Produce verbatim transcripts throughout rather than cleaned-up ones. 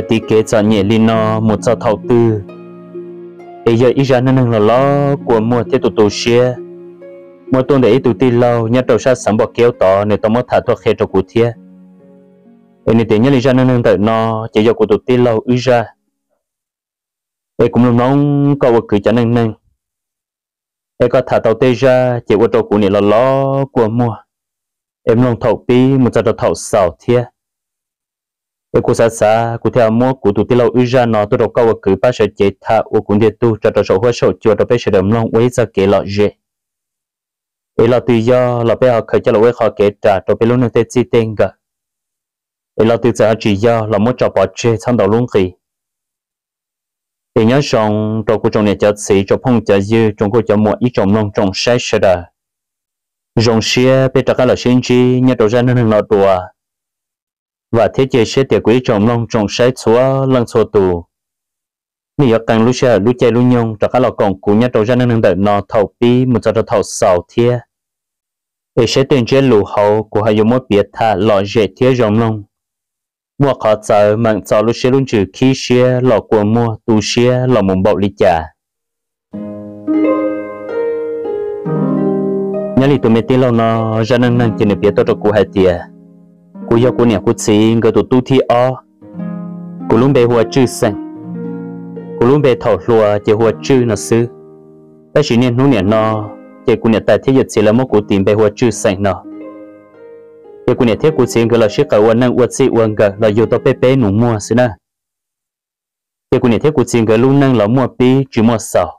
tí kế cho nhẹ lên nó một sao thầu tư bây giờ ít ra nó nâng là lo của mua theo tụ tụ xe mua tôn để ít tụ tì lâu nhớ đầu sát sắm bỏ kéo tỏ nên tao mới thả thuốc khe cho cụ thiê nên tiền nhớ lên ra nó nâng đợi nó chỉ do cụ tụ tì lâu ít ra em cũng luôn nóng câu ở cứ cho nâng nâng em có thả tàu tê ra chỉ qua trâu cụ này là lo của mua em luôn thầu pi một giờ thầu sầu thiê em cũng xa xa cụ theo mua cụ tụ tì lâu ít ra nó tôi đâu câu ở cứ ba sợi chế thả ở cũng để tu cho trâu sầu hoa sầu chua trâu bé sợi đầm long quấy ra kế lọ dễ ấy là tự do là bé họ khởi cho là quấy họ kế trả trâu bé luôn nên tết chi tên cả ấy là tự do chỉ do là muốn cho bỏ chơi sang đầu luôn gì thì nhớ rằng trâu của trồng này cho xí cho phong cho dư trồng của cho mọi ý trồng nông trồng sai sai đó rồng xe bé trả là sinh chi nhớ trâu ra nên là đùa và thế chế sẽ tiệt quý trồng nông trồng sai xóa lăng xóa tù nếu càng lúc xe lúc chạy lúc nhung trả là còn cú nhớ trâu ra nên đợi nó thầu pi một giờ thầu sầu thia để sẽ tiền chế lù hậu của hai dùng một biệt thà lọ dễ thia rồng nông mua khó chờ mạng cho lúc xe luôn trừ khí xe lọ của mua tu xe lọ mồm bậu lý trả nhớ lý tụi mẹ tí lâu nó ra nâng nâng trên biệt tôi cho cụ hai tìa cụ yêu cụ nè cụ xí ngờ tụi tu thi o cụ luôn bề hoa chư xanh cụ luôn bề thầu lùa chỉ hoa chư nó sư ta chỉ nên nụ nè nó chỉ cụ nè tại thế giới chỉ là một cụ tìm bề hoa chư xanh nó giờ cô này thiết cô xin cái là ship cả uốn năng uốn xị uốn cả là yêu tao bé bé nụ mua xí na giờ cô này thiết cô xin cái luôn năng là mua pi chỉ mua sầu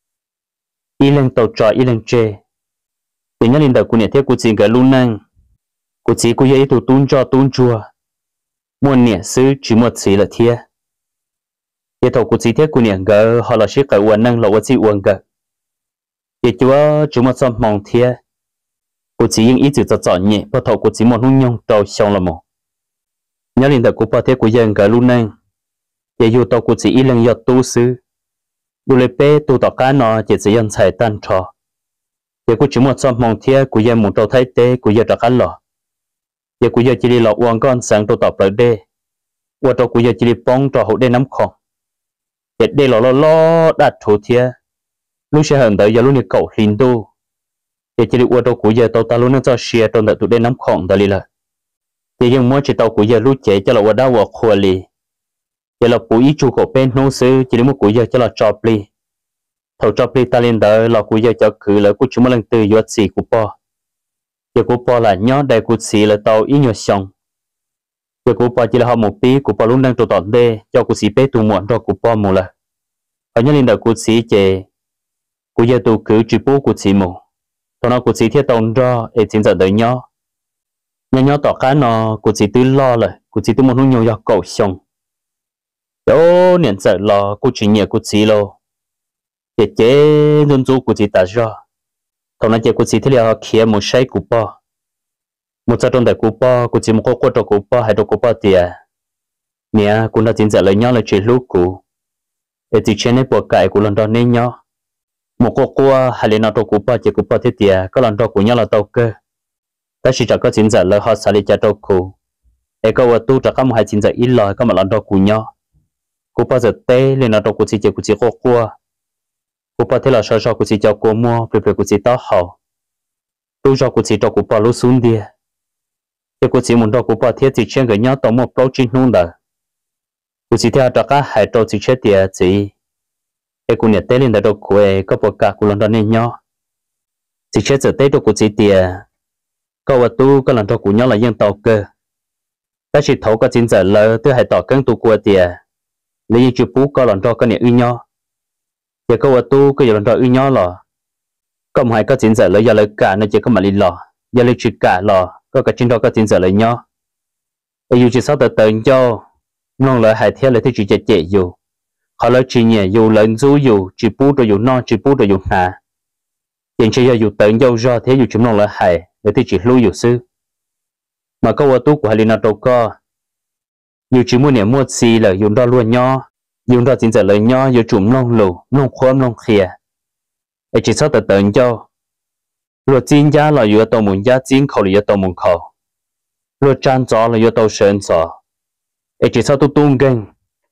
y lên tàu trò y lên chê thì nhớ lên đầu cô này thiết cô xin cái luôn năng cô chỉ cô yêu tụ tún cho tún chua mua nhẹ xứ chỉ mua xí là thiê giờ thầu cô chỉ thiết cô này cái họ là ship cả uốn năng là uốn xị uốn cả giờ chúa chỉ mua xong mong thiê cô chỉ những ý chữ cho chọn nhẹ bắt đầu cô chỉ một nung nhung trâu xong là một nhớ lên đầu cô bảo thế cô dân cái luôn nè để yêu tao cô chỉ ý lần yêu tu sư đủ lấy bé tu tao cá nó chỉ chỉ dân xài tan trò để cô chỉ một xong mong thiê cô dân một trâu thái tế cô dân trả cá lò để cô dân chỉ đi lò uống con sáng trâu tao bờ đê qua trâu cô dân chỉ đi bong trâu hậu đê nắm khòng để đê lò lò lò đặt thủ thiê lúc sẽ hận tới giờ lúc này cậu hình tu để chỉ được qua đâu của giờ tàu ta luôn nó cho xe trong đợt tụi đen nắm khỏng đó đi là thì nhưng mỗi chỉ tàu của giờ lúc chế cho là qua đau hoặc khua lì giờ là của ý chủ của bên nông sư chỉ đến một của giờ cho là chọc lì thầu chọc lì ta lên đó là của giờ cho khử là của chúng mình lần từ giờ xì của po giờ của po là nhớ đại của xì là tàu ý nhờ xong giờ của po chỉ là họ một tí của po luôn đang trộn tọt đê cho của xì bé tụ muộn cho của po một là ở nhớ lên đó của xì chế của giờ tụ khử chỉ bố của xì một tao nó cũng chỉ thiết tông cho để chính giờ đợi nhau nhau nhau tỏ cá nó cũng chỉ tư lo rồi cũng chỉ tư một nông nhiều cầu xong đó niệm giờ lo cũng chỉ nhẹ cũng chỉ lo để chế dân du cũng chỉ ta ra tao nói chế cũng chỉ thiết là kia một sai của bao một giờ trong đại của bao cũng chỉ một cô cô trong của bao hay trong của bao tiền mẹ cũng đã chính giờ lấy nhau là chuyện lúc của để chỉ trên này buộc cãi của lần đó nên nhau một cô cô hay là nào trong cụ bao chỉ cụ bao thế tiệt có lần đó của nhau là tàu cơ ta chỉ cho có chính giờ là họ xử lý cho tàu cụ để có vật tu cho các một hai chính giờ ít lời có một lần đó của nhau cụ bao giờ tê lên nào trong cụ chỉ chỉ cụ chỉ cô cô cụ bao thế là sao sao cụ chỉ cho cô mua về về cụ chỉ tao hậu tu cho cụ chỉ cho cụ bao lúc xuống đi để cụ chỉ muốn cho cụ bao thế chỉ trên cái nhau tàu một bao chín nung đó cụ chỉ theo cho các hai tàu chỉ chết tiệt chỉ cái cô nhà tết lên đó quê có bộ cả của lần đó nên nhau chỉ chết giờ tết đó của chị tiề có vật tu có lần đó của nhau là dân tàu cơ ta chỉ thấu có chín giờ lỡ thứ hai tỏ cân tu của tiề lấy như chụp bú có lần đó có nhà ư nhau giờ có vật tu có giờ lần đó ư nhau lò có một hai có chín giờ lỡ giờ lỡ cả nên chỉ có mà đi lò giờ lấy chỉ cả lò có cả trên đó có chín giờ lỡ nhau bây giờ chỉ sáu tờ tờ cho non lỡ hai theo lấy thứ chỉ chạy chạy dù họ lấy chỉ nhẹ dù lợn dù dù chỉ bú rồi dù non chỉ bú rồi dù hà hiện chỉ giờ dù tận dâu do thế dù chúng nó là hại để thì chỉ lưu dù sư mà câu ở tú của hai linh đâu có dù chỉ mua niệm mua xì là dùng đó luôn nho dùng đó chính là lời nho dù chúng nông lù nông khoám nông khìa để chỉ sao tự tận cho luật chính giá là dù tàu muốn giá chính khẩu là tàu muốn khẩu luật trang gió là dù tàu sơn gió để chỉ sao tu tung kênh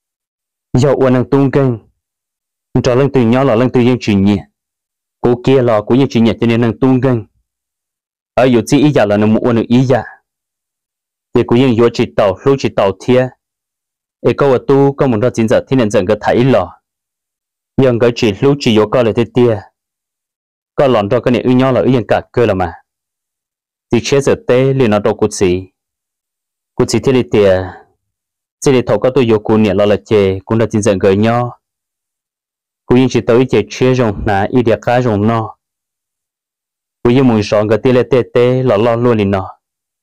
giờ uốn năng tung kênh cho lần từ nhỏ là lần từ yên chuyện nhỉ cô kia là cũng như chuyện nhỉ cho nên năng tung kênh ở dù chỉ ý giả là năng uốn được ý giả thì cũng như vô chỉ tàu lưu chỉ tàu thia ấy câu tu có một đợt chính giờ thì nên dần cái thấy lò nhưng cái chỉ lưu chỉ vô coi là thế tia có lòn cho cái này ư nhỏ là ư yên cả cơ là mà thì chế giờ tê liền nó đâu cút gì cút gì thế đi tia chỉ để thầu có tôi vô cú nhẹ là là chè cũng đã chính dần gửi nhỏ cú yên chỉ tới chè chế rồng nà ý địa cá rồng nó cú yên mùi sọn cái tia lê tê tê là lo luôn liền nó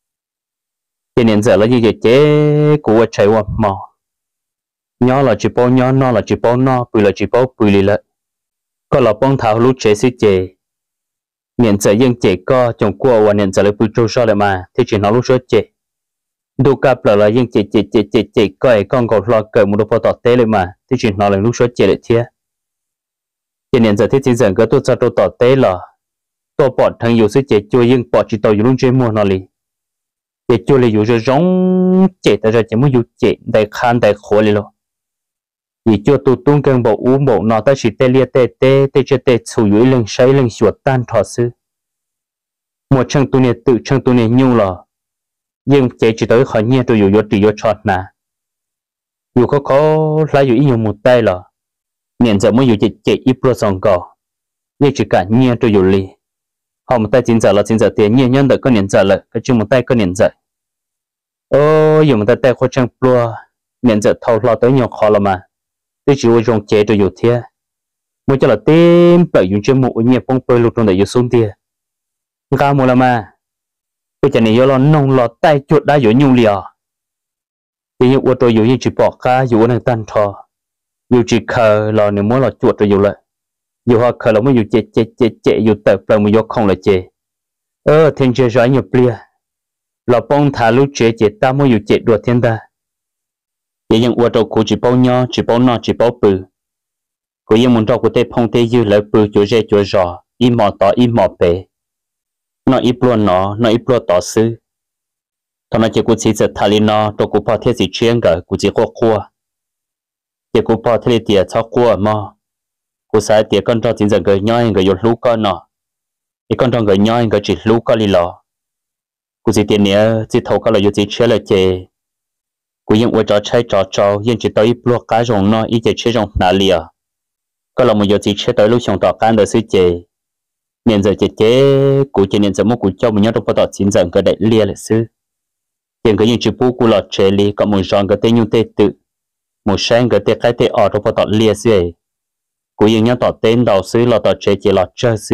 cho nên giờ là như vậy chế cú ở chạy qua mò nhỏ là chỉ bao nhỏ nó là chỉ bao nó bự là chỉ bao bự lì lại có là bông thảo lúc chế xí chế nhận giờ yên chế co trong qua và nhận giờ lại bự trâu sao lại mà thì chỉ nó lúc số chế đồ cặp là là yên chế chế chế chế chế coi con còn lo cởi một đồ bao tọt té lại mà thì chỉ nó là lúc số chế lại thiệt cho nên giờ thì chỉ dần cái tôi cho tôi tọt té là tôi bỏ thằng yêu sức chế cho yên bỏ chỉ tàu yêu luôn chế mua nó liền chế cho liền yêu rồi giống chế tại ra chỉ muốn yêu chế đại khan đại khổ liền lo vì cho tôi tung cân bộ uống bộ nó ta chỉ tê lia tê tê tê cho tê chủ yếu lên say lên chuột tan thọ sư một chân tôi này tự chân tôi này nhung lò nhưng chế chỉ tới khỏi nhẹ tôiอยู่อยู่chỉอยู่chọt nèอยู่có có lạiอยู่ý nhiều một tay lò nhận giờ mớiอยู่chế chế ít pro sòng cỏ nhưng chỉ cả nhẹ tôiอยู่li họ một tay chính giờ là chính giờ tiền nhẹ nhân đợi có nhận giờ là cái chân một tay có nhận giờ ô dùng một tay tay khó chân pro nhận giờ thâu lo tới nhiều khó là mà tôi chỉ会用chế tôiอยู่thế mới cho là tên bởi dùng chân một nhẹ phong bơi lục trong đểอยู่xuống tiền cao một là mà bây giờ này do lo nông lo tay chuột đã dối nhung liò thì như ô tô dối như chỉ bỏ cá dối năng tan thò dù chỉ khờ lo nếu muốn lo chuột rồi dối lại dù họ khờ là mới dù chê chê chê chê dù tập là mới do không là chê ơ thiên chê rõ nhiều bia lo bông thả lúc chê chê ta mới dù chê đùa thiên ta vậy nhưng ô tô của chỉ bao nhỏ chỉ bao nọ chỉ bao bự của những muốn trò của tê phong tê dư lại bự chỗ dê chỗ rõ im mò tỏ im mò bể nó ít luôn nó nó ít luôn tỏ sư thằng nó chỉ cố chỉ giật thà lên nó tôi cố bỏ thiết gì chuyên cả cố chỉ qua qua chỉ cố bỏ thiết tiền cho qua mà cố sai tiền con trâu chỉ giật cái nhoi cái lú con nó cái con trâu cái nhoi cái chỉ lú con đi lò cố chỉ tiền này chỉ thâu cái là chỉ chơi là chơi cố những người trò chơi trò trò những chỉ tới ít luôn cái rồng nó ít chỉ chơi rồng nà lìa có là một giờ chỉ chơi tới lúc xong trò can được sư chơi nên giờ chế chế cụ chế nên giờ mua cụ cho mình nhớ trong bắt đầu chín giờ cái đại lia là sư hiện cái những chữ bút cụ lọt chế li có một rong cái tên nhung tên tự một sáng cái tên cái tên ở trong bắt đầu lia sư cụ những nhớ tỏ tên đầu sư lọt tỏ chế chế lọt chơi sư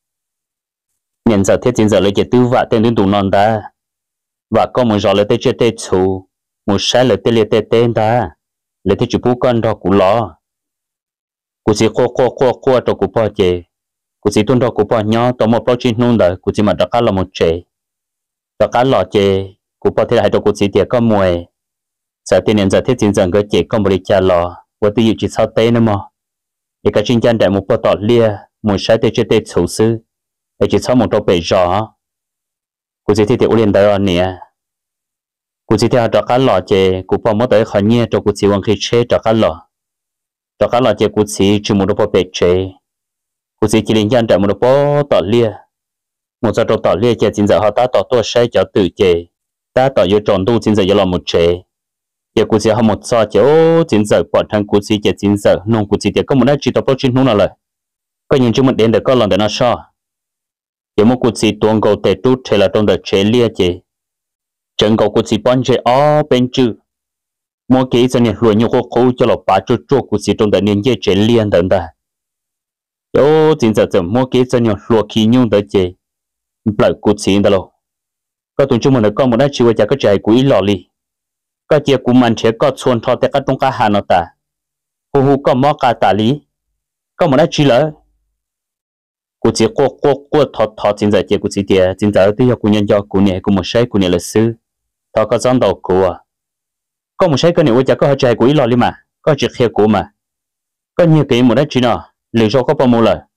nên giờ thiết chín giờ lấy chế tư vạ tên đến tụ non ta và có một rong lấy tên chế tên chủ một sáng lấy tên lia tên tên ta lấy tên chữ bút con đó cụ lọ cụ chỉ qua qua qua qua trong cụ bao chế cụ chỉ tuân theo cụ bỏ nhỏ tao một bao chín nung đời cụ chỉ mà đặt cá là một chế đặt cá lò chế cụ bỏ thế là hai đầu cụ chỉ tiệt có mùi giờ tiền nhân giờ thiết chính rằng cái chế không bị trả lò và tự chỉ sao tê nữa mà để cái chuyên gia đại một bao tọt lia một sai tê chế tê chủ sư để chỉ sau một đầu bể rõ cụ chỉ thiết tiệt liên đời ở nè cụ chỉ theo đặt cá lò chế cụ bỏ mất tới khỏi nhẹ cho cụ chỉ hoàn khi chế đặt cá lò đặt cá lò chế cụ chỉ chỉ một đầu bao bể chế cụ chỉ chỉ liên quan đến một bộ tỏ lia một số tỏ lia chỉ chính giờ họ ta tỏ tua sai cho tự chế ta tỏ yêu tròn tu chính giờ yêu làm một chế giờ cụ chỉ họ một số chế ô chính giờ bọn thằng cụ chỉ chỉ chính giờ nông cụ chỉ chỉ có một đại chỉ tỏ bao chín nông là lời có những chúng mình đến được có lần để nó so giờ một cụ chỉ tuồng cầu tệ tu thế là trong đời chế lia chế trận cầu cụ chỉ bón chế ó bên chữ mỗi cái giờ này luôn nhiều khó khăn cho lộc bà cho cho cụ chỉ trong đời niên chế chế liên等等ô chính giờ giờ mua cái chân nhỏ lúa khí nhung tới chế lại cút xín đó lo có tụi chúng mình có một đại chiêu cho cái trái quý lò li có chia của mình sẽ có xuân thọ tại các trong cá hà nó ta hu hu có mỏ cá tả lý có một đại chiêu lỡ của chỉ qua qua qua thọ thọ chính giờ chia của chỉ tiền chính giờ tôi học của nhân do của nhẹ của một sai của nhẹ là sư thọ có dòng đầu của có một sai cái này cho có trái quý lò li mà có chỉ khe của mà có nhiều cái một đại chiêu nào liệu cho có bao nhiêu lời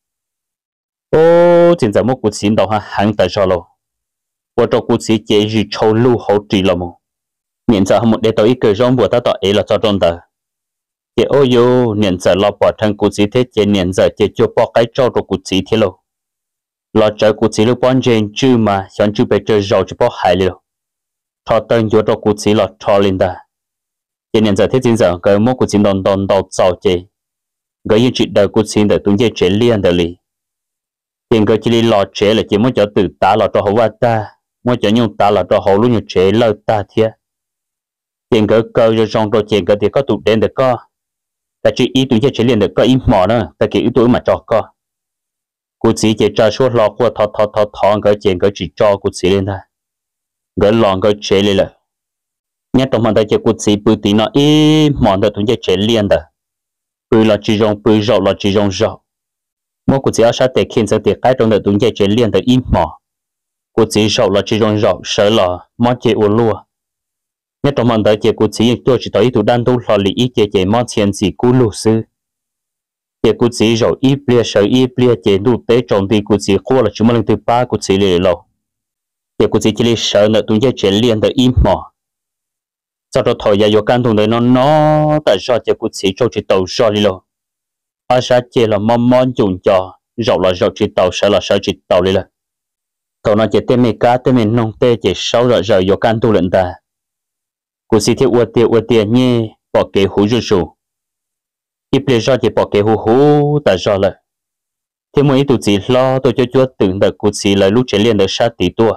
ô chính giờ một cuộc chiến đấu ha hàng tại sao lo và trong cuộc chiến chế gì châu lưu hậu trị là một hiện giờ một để tới cái rong vừa ta tạo ấy là cho trong đời thì ô yo niệm giờ lo bỏ thân cụ chỉ thế chế niệm giờ chế cho bỏ cái trâu rồi cụ chỉ thế lo lo chờ cụ chỉ lúc bọn trên chứ mà chọn chứ bây giờ giàu cho bỏ hại lo thọ tên cho cho cụ chỉ lo thọ lên ta chế niệm giờ thế chính giờ cái mỗi cụ chỉ đòn đòn đòn giàu chế cái những chuyện đời cụ chỉ để tụi chế chế liên đời li tiền cái chỉ lo chế là chỉ muốn cho tự ta lo cho hậu ta muốn cho nhung ta lo cho hậu luôn như chế lo ta thiệt tiền cái cơ cho trong đồ tiền cái thì có tụt đen được co ta chỉ ý tụi chế liền được có ý mỏ nữa ta kỹ ý tụi mà cho co cụ chỉ chế cho số lọ của thọ thọ thọ thọ cái tiền cái chỉ cho cụ chỉ lên ta cái lọ cái chế lên là nhớ trong mà ta chế cụ chỉ bự tí nó ý mỏ được tụi chế liền đó bự là chỉ dùng bự rau là chỉ dùng rau mỗi cụ chỉ ở sát để khiến cho để cái trong được tụi chế liền được ý mỏ cụ chỉ rau là chỉ dùng rau sợ là mỏ chế u lúa nhất trong màn đại chế cụ chỉ tôi chỉ thấy tụi đàn tu lò lì ý chế chế món tiền gì cú lù sư chế cụ chỉ rồi ít bia sợ ít bia chế đủ tế trồng đi cụ chỉ qua là chúng mình từ ba cụ chỉ lì lâu chế cụ chỉ chỉ sợ nữa tụi chế chế liền được im mỏ sau đó thời gian vô can thùng đấy nó nó tại sao chế cụ chỉ cho chỉ tàu sao đi lâu ở sát chế là món món dùng cho rau là rau chỉ tàu sợ là sợ chỉ tàu đi là tàu nó chế tên mình cá tên mình nông tê chế sáu rồi rồi vô can tu lệnh ta cụ sĩ thiết uất tiệt uất tiệt nhé bỏ kế hú rù rù ít bề do chỉ bỏ kế hú hú tại do là thế mỗi tụi chị lo tôi cho chúa tưởng được cụ sĩ là lúc chế liền được sát tí tua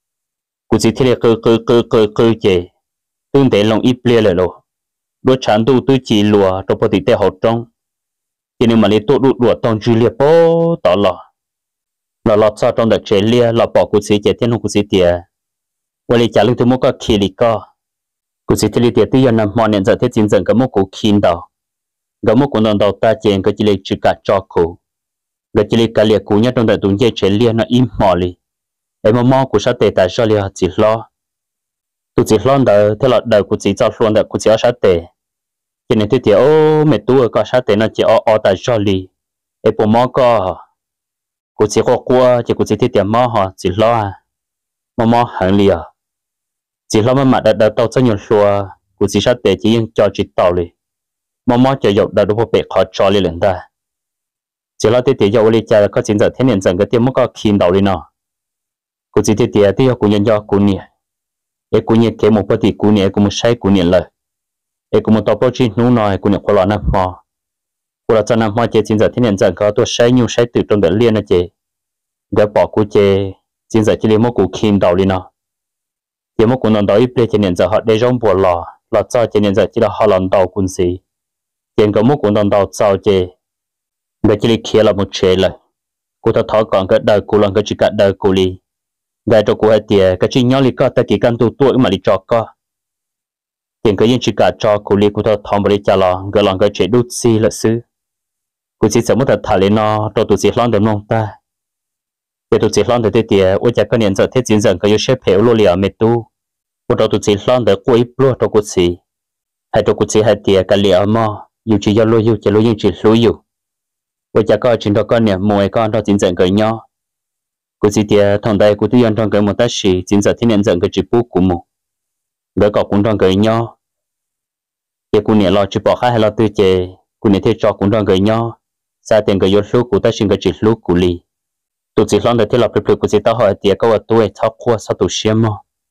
cụ sĩ thiết cơ cơ cơ cơ cơ chế tương để lòng ít bề lại rồi đôi chán tu tôi chỉ lùa trong bộ tỷ tệ hậu trong cho nên mà lấy tốt đụt đùa tông dư liệt bố tỏ lò lò lọt sao trong được chế lia lò bỏ cụ sĩ chế thiên hông cụ sĩ tiệt và lấy trả lương tôi muốn có khi lì co cụ sĩ thiết tiệt tuy nhiên mọi nhận giờ thiết chính dần cái mốc cụ kín đầu cái mốc cụ nòng đầu ta chèn cái chỉ lấy chỉ cả cho cụ cái chỉ lấy cả liệt cụ nhất trong đời tuần dây chế liên nó im mò li em mò mò cụ sát tệ tại sao liệt chỉ lo tụ chỉ lo đời thế là đời cụ chỉ cho luôn đời cụ chỉ ở sát tệ cho nên thiết tiệt ô mẹ tu ở có sát tệ nó chỉ ở ở tại sao li em bộ mò có cụ chỉ có qua chỉ cụ chỉ thiết tiệt mò họ chỉ lo à mò mò hẳn liệt chỉ lo mà mặt đã tàu cho nhiều xua cụ chỉ sát tệ chỉ cho chỉ tàu li mò mò chờ dọc đã đủ bể khó cho li lần ta chỉ lo tê tê dọc li cha có chính giờ thế nên rằng cái tiêm mất có khiên đầu li nọ cụ chỉ tê tê tê cụ nhân do cụ nhẹ e cụ nhẹ kế một bữa thì cụ nhẹ cụ một say cụ nhẹ lời e cụ một tàu bao chi nú nòi cụ nhẹ qua lọ nằm mò cụ là cho nằm mò chế chính giờ thế nên rằng có tôi say nhiều say từ trong đợt liên là chế để bỏ cụ chế chính giờ chỉ li mất cụ khiên đầu li nọ chỉ một cuốn đầu ít bề trên nền giờ họ để trong bộ lò lò cho trên nền giờ chỉ là họ làm đầu cuốn gì trên có một cuốn đầu cho chế để chỉ li kia là một chế lại cô ta thọ còn cái đời cô làm cái chỉ cả đời cô li để cho cô hay tiền cái chỉ nhau li có ta chỉ cần tu tuổi mà li cho có tiền cái gì chỉ cả cho cô li cô ta thọ mà li trả lò cái làm cái chế đút xi là xứ cô chỉ sợ mất thật thà lên nó cho tụi chỉ lo được nông ta để tụi chỉ lo được thế tiền ôi cha cái nền giờ thế chính giờ cái xếp héo lô liao mệt tu cô đó tụi chị lo được cô ít luôn cho cô chị hay cho cô chị hay tiền cái liệu mà dù chỉ do lôi dù chỉ lôi nhưng chỉ lôi dù bây giờ có chuyện đó con nè mùi con đó chính dẫn cái nhau cô chị tiền thằng đây cô tuy nhiên trong cái một tác sĩ chính dẫn thiên nhận dẫn cái chữ bút của mù đỡ có cũng trong cái nhau thì cô nè lo chỉ bỏ khai hay lo tư chế cô nè thế cho cũng trong cái nhau xa tiền cái yếu lúc của tác sinh cái chữ lúc của lì tụi chị lo được thế là bực bực của chị tao hỏi tiền có ở tuổi thao qua sao tụi xiêm mà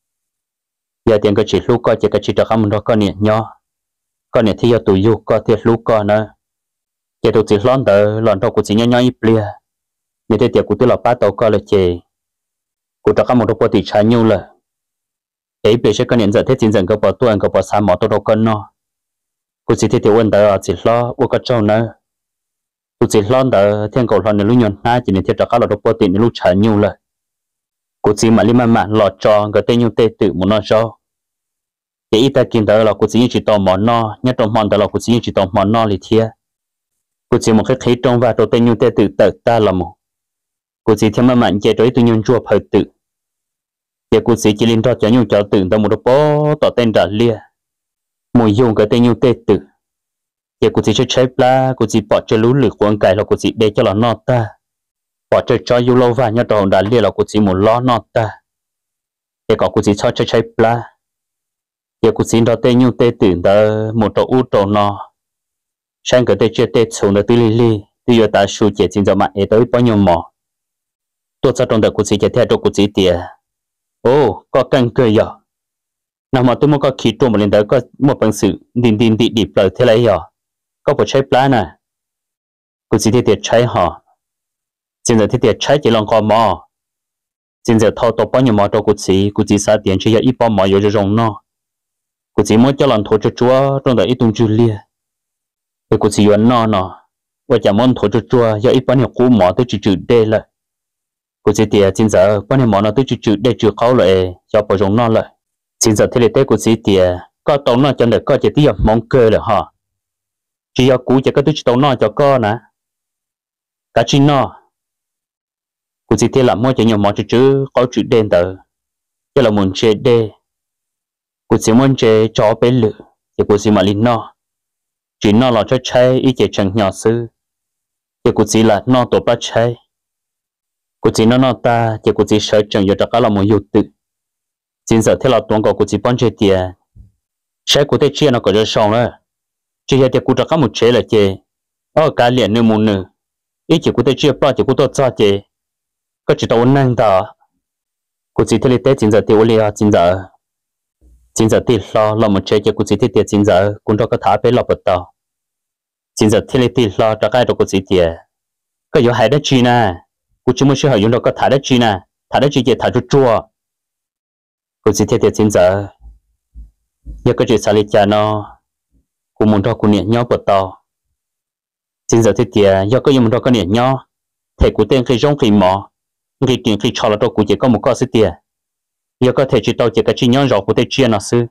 giờ tiền cái chỉ lúc coi chỉ cái chỉ cho không đó con nè nhỏ con nè thì giờ tụi du có thiệt lúc con nữa giờ tụi chỉ lon đỡ lon đâu của chỉ nhỏ nhỏ ít bia như thế tiệc của tôi là ba tàu coi là chè của cho không một đâu thì trái nhiêu là ấy bây giờ con nè giờ thế chính rằng có bỏ tuần có bỏ sa mỏ tôi đâu con nó của chỉ thế tiệc quân đỡ chỉ lo của con trâu nữa tụi chỉ lon đỡ thiên cầu lon này lúc nhon na chỉ nên thiệt cho các là đâu thì lúc trái nhiêu là cô chỉ mà li mà mà lọt cho cái tên như tê tự muốn nó cho cái ít ta kinh đó là cô chỉ chỉ tò mò nó nhất trong mòn đó là cô chỉ chỉ tò mò nó li thiệt cô chỉ một cái khí trong và đầu tên như tê tự tự ta là một cô chỉ thêm mà mạnh chế đối tự nhiên chua phải tự giờ cô chỉ chỉ liên cho cho nhau cho tự tao một đôi bó tỏ tên trả lia mùi dùng cái tên như tê tự giờ cô chỉ cho trái pla cô chỉ bỏ cho lú lử quăng cài là cô chỉ để cho nó no ta bỏ chơi cho yêu lâu và nhớ đồ đã lia là cô chỉ một lo nọ ta để có cô chỉ cho chơi chơi pla giờ cô chỉ đó tên như tê tưởng đó một đồ u đồ nọ sáng cái tê chưa tê xuống được tư li li tư giờ ta sưu chế chính giờ mà ấy tới bao nhiêu mỏ tôi cho trong đời của chị chế theo trong của chị tiền ô có căng cười giờ nào mà tôi muốn có khí trộn một lần tới có một bằng sự điên điên đi đi lời thế này giờ có một trái plan à của chị thì tiệt trái họ chính giờ thì tiệt trái chỉ lòng có mỏ chính giờ thâu tộc bao nhiêu mỏ trong của chị của chị sao tiền chỉ là ít bao mỏ vô cho rồng nó của chị muốn cho lần thổ cho chúa trong đời ít tung Julia để của chị vẫn no nó và chả muốn thổ cho chúa do ít bao nhiêu cú mỏ tới chữ chữ đê lại của chị tiệt chính giờ bao nhiêu mỏ nó tới chữ chữ đê chữ khó lại cho bao rồng nó lại chính giờ thế tế của chị tiệt có tông nó cho được có chỉ tiệt mong cơ là họ chỉ do cú chỉ có tới tông nó cho con nè cả chi nó của chị tiệt làm mỗi chỉ nhiều mỏ chữ chữ có chữ đen tờ cho là muốn chơi đê của chị muốn chơi cho bé lử thì của chị mà linh nó chỉ nó là cho chơi ý chỉ chẳng nhỏ sư thì của chị là nó tổ ba chơi của chị nó nó ta thì của chị sợ chẳng giờ tất cả là một yêu tự chính giờ thế là tuần của chị bán chơi tiền sẽ của thế chia nó có cho xong rồi chỉ là thì của tất cả một chế là chơi ở cả liền nơi một nửa ý chỉ của thế chia bao chỉ của tôi cho chơi có chỉ tao năng đó của chị thế là thế chính giờ thì uli chính giờ chính giờ thì lo lo một chế cho của chị thì tiền chính giờ cũng cho cái thả bé lo bật tao chính giờ thì thì lo cho cái đó của chị tiền có yếu hay đó chi nè của chúng mình sẽ hỏi dùng đó có thả đó chi nè thả đó chi thì thả cho chua của chị thì tiền chính giờ giờ cái chuyện xả lý cha nó cũng muốn cho của nhẹ nhau bật tao chính giờ thì tiền giờ có dùng đó có nhẹ nhau thể của tiền khi giống khi mỏ khi tiền khi cho là đâu của chị có một con sự tiền giờ có thể chỉ tao chỉ cái chi nhon rõ của thể chia nó sư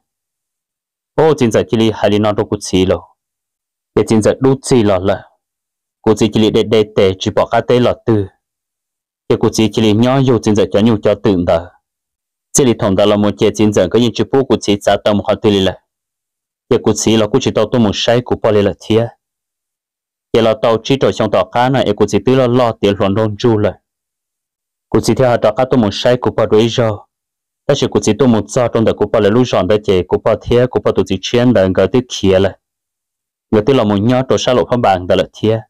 ô chính giờ chỉ li hai li nó đâu của chị rồi để chính giờ đút chị lọ là của chị chỉ li để để để chỉ bỏ cái tên lọ từ để của chị chỉ li nhon yêu chính giờ cho nhiều cho tự đó chỉ li thông đó là một chế chính giờ có những chữ bố của chị trả tao một khoản tiền là để của chị là của chị tao tôi một sai của bao là thiệt giờ là tao chỉ trò trong tao cá này của chị tự lo lo tiền luận đôn chu lại của chị theo tao cá tôi một sai của bao đối rồi ta chỉ của chị tôi một giờ trong đời của bao là lúc chọn đời chị của bao thiệt của bao tụi chị chuyên đời người tới kia là người tới là một nhớ đồ sao lộ không bằng đó là thiệt